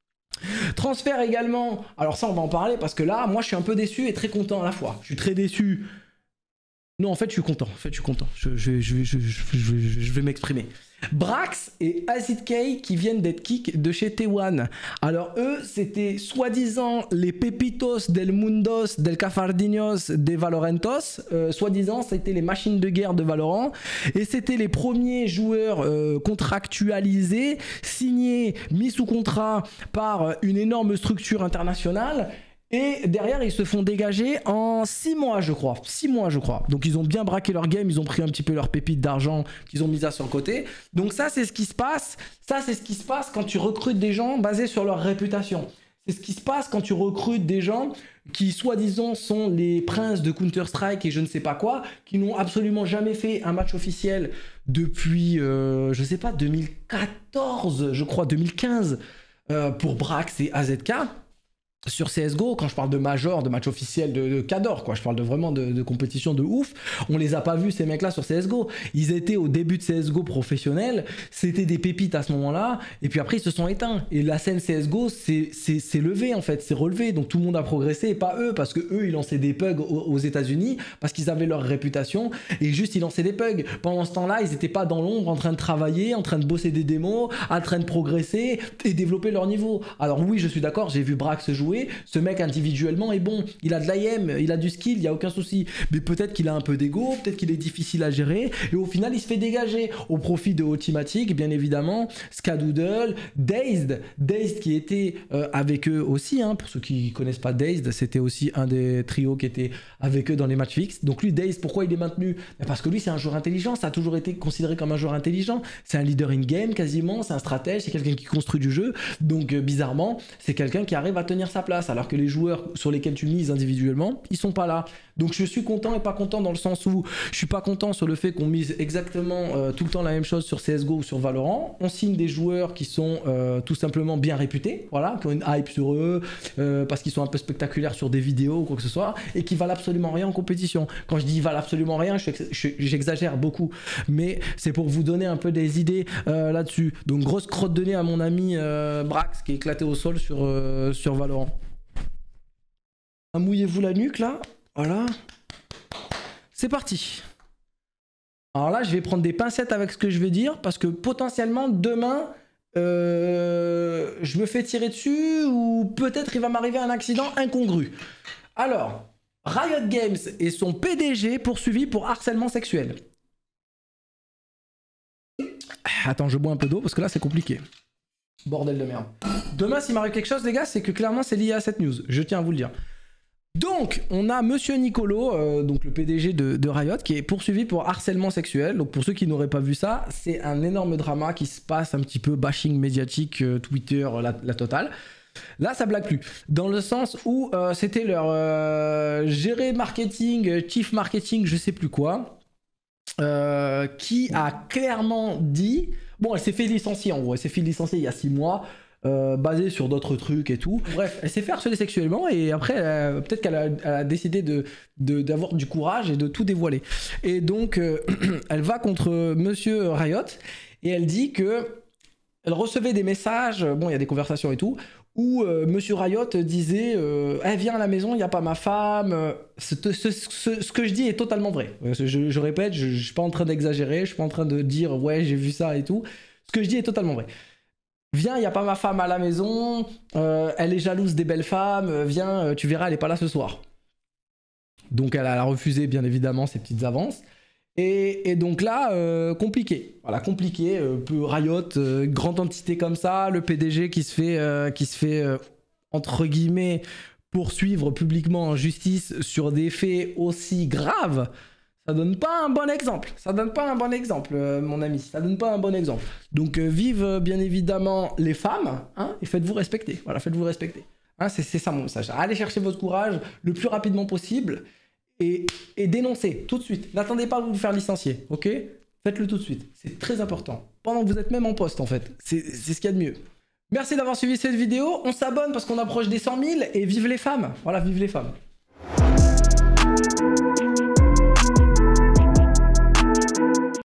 [SPEAKER 1] Transfert également. Alors ça, on va en parler parce que là, moi, je suis un peu déçu et très content à la fois. Je suis très déçu. Non, en fait, je suis content. En fait, je suis content. Je, je, je, je, je, je, je vais m'exprimer. Brax et AzidK qui viennent d'être kick de chez T un. Alors eux, c'était soi-disant les Pepitos del Mundos, del Cafardinos, des Valorentos. Euh, soi-disant, c'était les machines de guerre de Valorant. Et c'était les premiers joueurs euh, contractualisés, signés, mis sous contrat par une énorme structure internationale. Et derrière, ils se font dégager en six mois, je crois. six mois, je crois. Donc, ils ont bien braqué leur game. Ils ont pris un petit peu leur pépite d'argent qu'ils ont mis ça sur le côté. Donc, ça, c'est ce qui se passe. Ça, c'est ce qui se passe quand tu recrutes des gens basés sur leur réputation. C'est ce qui se passe quand tu recrutes des gens qui, soi-disant, sont les princes de Counter-Strike et je ne sais pas quoi, qui n'ont absolument jamais fait un match officiel depuis, euh, je sais pas, deux mille quatorze, je crois, deux mille quinze, euh, pour Brax et AzidK. Sur C S G O, quand je parle de major, de match officiel de, de Cador, quoi, je parle de vraiment de, de compétition de ouf, on les a pas vus ces mecs là sur C S G O. Ils étaient au début de C S G O professionnel, c'était des pépites à ce moment-là, et puis après ils se sont éteints. Et la scène C S G O c'est levée en fait, c'est relevé, donc tout le monde a progressé, et pas eux, parce que eux ils lançaient des bugs aux, aux États-Unis parce qu'ils avaient leur réputation, et juste ils lançaient des bugs. Pendant ce temps-là, ils étaient pas dans l'ombre en train de travailler, en train de bosser des démos, en train de progresser et développer leur niveau. Alors oui, je suis d'accord, j'ai vu Brax jouer. Ce mec individuellement est bon, il a de l'I M, il a du skill, il n'y a aucun souci, mais peut-être qu'il a un peu d'ego, peut-être qu'il est difficile à gérer, et au final il se fait dégager au profit de Ultimatic, bien évidemment, Skadoodle, Dazed, Dazed qui était euh, avec eux aussi, hein, pour ceux qui connaissent pas Dazed, c'était aussi un des trios qui était avec eux dans les matchs fixes. Donc lui, Dazed, pourquoi il est maintenu? Parce que lui c'est un joueur intelligent, ça a toujours été considéré comme un joueur intelligent, c'est un leader in-game quasiment, c'est un stratège, c'est quelqu'un qui construit du jeu, donc euh, bizarrement, c'est quelqu'un qui arrive à tenir sa place, alors que les joueurs sur lesquels tu mises individuellement, ils sont pas là. Donc je suis content et pas content dans le sens où je suis pas content sur le fait qu'on mise exactement euh, tout le temps la même chose sur C S G O ou sur Valorant. On signe des joueurs qui sont euh, tout simplement bien réputés, voilà, qui ont une hype sur eux, euh, parce qu'ils sont un peu spectaculaires sur des vidéos ou quoi que ce soit, et qui valent absolument rien en compétition. Quand je dis valent absolument rien, j'exagère beaucoup, mais c'est pour vous donner un peu des idées euh, là-dessus. Donc grosse crotte de nez à mon ami euh, Brax qui est éclaté au sol sur, euh, sur Valorant. Mouillez-vous la nuque là, voilà. C'est parti. Alors là, je vais prendre des pincettes avec ce que je vais dire parce que potentiellement demain, euh, je me fais tirer dessus ou peut-être il va m'arriver un accident incongru. Alors, Riot Games et son P D G poursuivis pour harcèlement sexuel. Attends, je bois un peu d'eau parce que là, c'est compliqué. Bordel de merde. Demain, s'il m'arrive quelque chose, les gars, c'est que clairement, c'est lié à cette news. Je tiens à vous le dire. Donc, on a Monsieur Nicolo, euh, donc le P D G de, de Riot, qui est poursuivi pour harcèlement sexuel. Donc, pour ceux qui n'auraient pas vu ça, c'est un énorme drama qui se passe un petit peu bashing médiatique, euh, Twitter, la, la totale. Là, ça blague plus. Dans le sens où euh, c'était leur euh, géré marketing, chief marketing, je sais plus quoi, euh, qui a clairement dit... Bon, elle s'est fait licencier en gros, elle s'est fait licencier il y a six mois. Euh, basé sur d'autres trucs et tout. Bref, elle s'est fait harceler sexuellement et après, euh, peut-être qu'elle a, elle a décidé de, de, d'avoir du courage et de tout dévoiler. Et donc, euh, elle va contre Monsieur Riot et elle dit que elle recevait des messages, bon, il y a des conversations et tout, où euh, Monsieur Riot disait euh, « Eh, viens à la maison, il n'y a pas ma femme. » ce, ce, ce, ce que je dis est totalement vrai. Je, je répète, je ne suis pas en train d'exagérer, je ne suis pas en train de dire « Ouais, j'ai vu ça et tout. » Ce que je dis est totalement vrai. Viens, il n'y a pas ma femme à la maison, euh, elle est jalouse des belles femmes, viens, tu verras, elle n'est pas là ce soir. Donc elle a refusé bien évidemment ses petites avances. Et, et donc là, euh, compliqué. Voilà, compliqué. Euh, peu Riot, euh, grande entité comme ça, le P D G qui se fait, euh, qui se fait euh, entre guillemets, poursuivre publiquement en justice sur des faits aussi graves. Ça donne pas un bon exemple. Ça donne pas un bon exemple, euh, mon ami. Ça donne pas un bon exemple. Donc, euh, vive euh, bien évidemment les femmes, hein, et faites-vous respecter. Voilà, faites-vous respecter. Hein, c'est ça mon message. Allez chercher votre courage le plus rapidement possible. Et, et dénoncez tout de suite. N'attendez pas à vous faire licencier, ok? Faites-le tout de suite. C'est très important. Pendant que vous êtes même en poste, en fait. C'est ce qu'il y a de mieux. Merci d'avoir suivi cette vidéo. On s'abonne parce qu'on approche des cent mille. Et vive les femmes. Voilà, vive les femmes.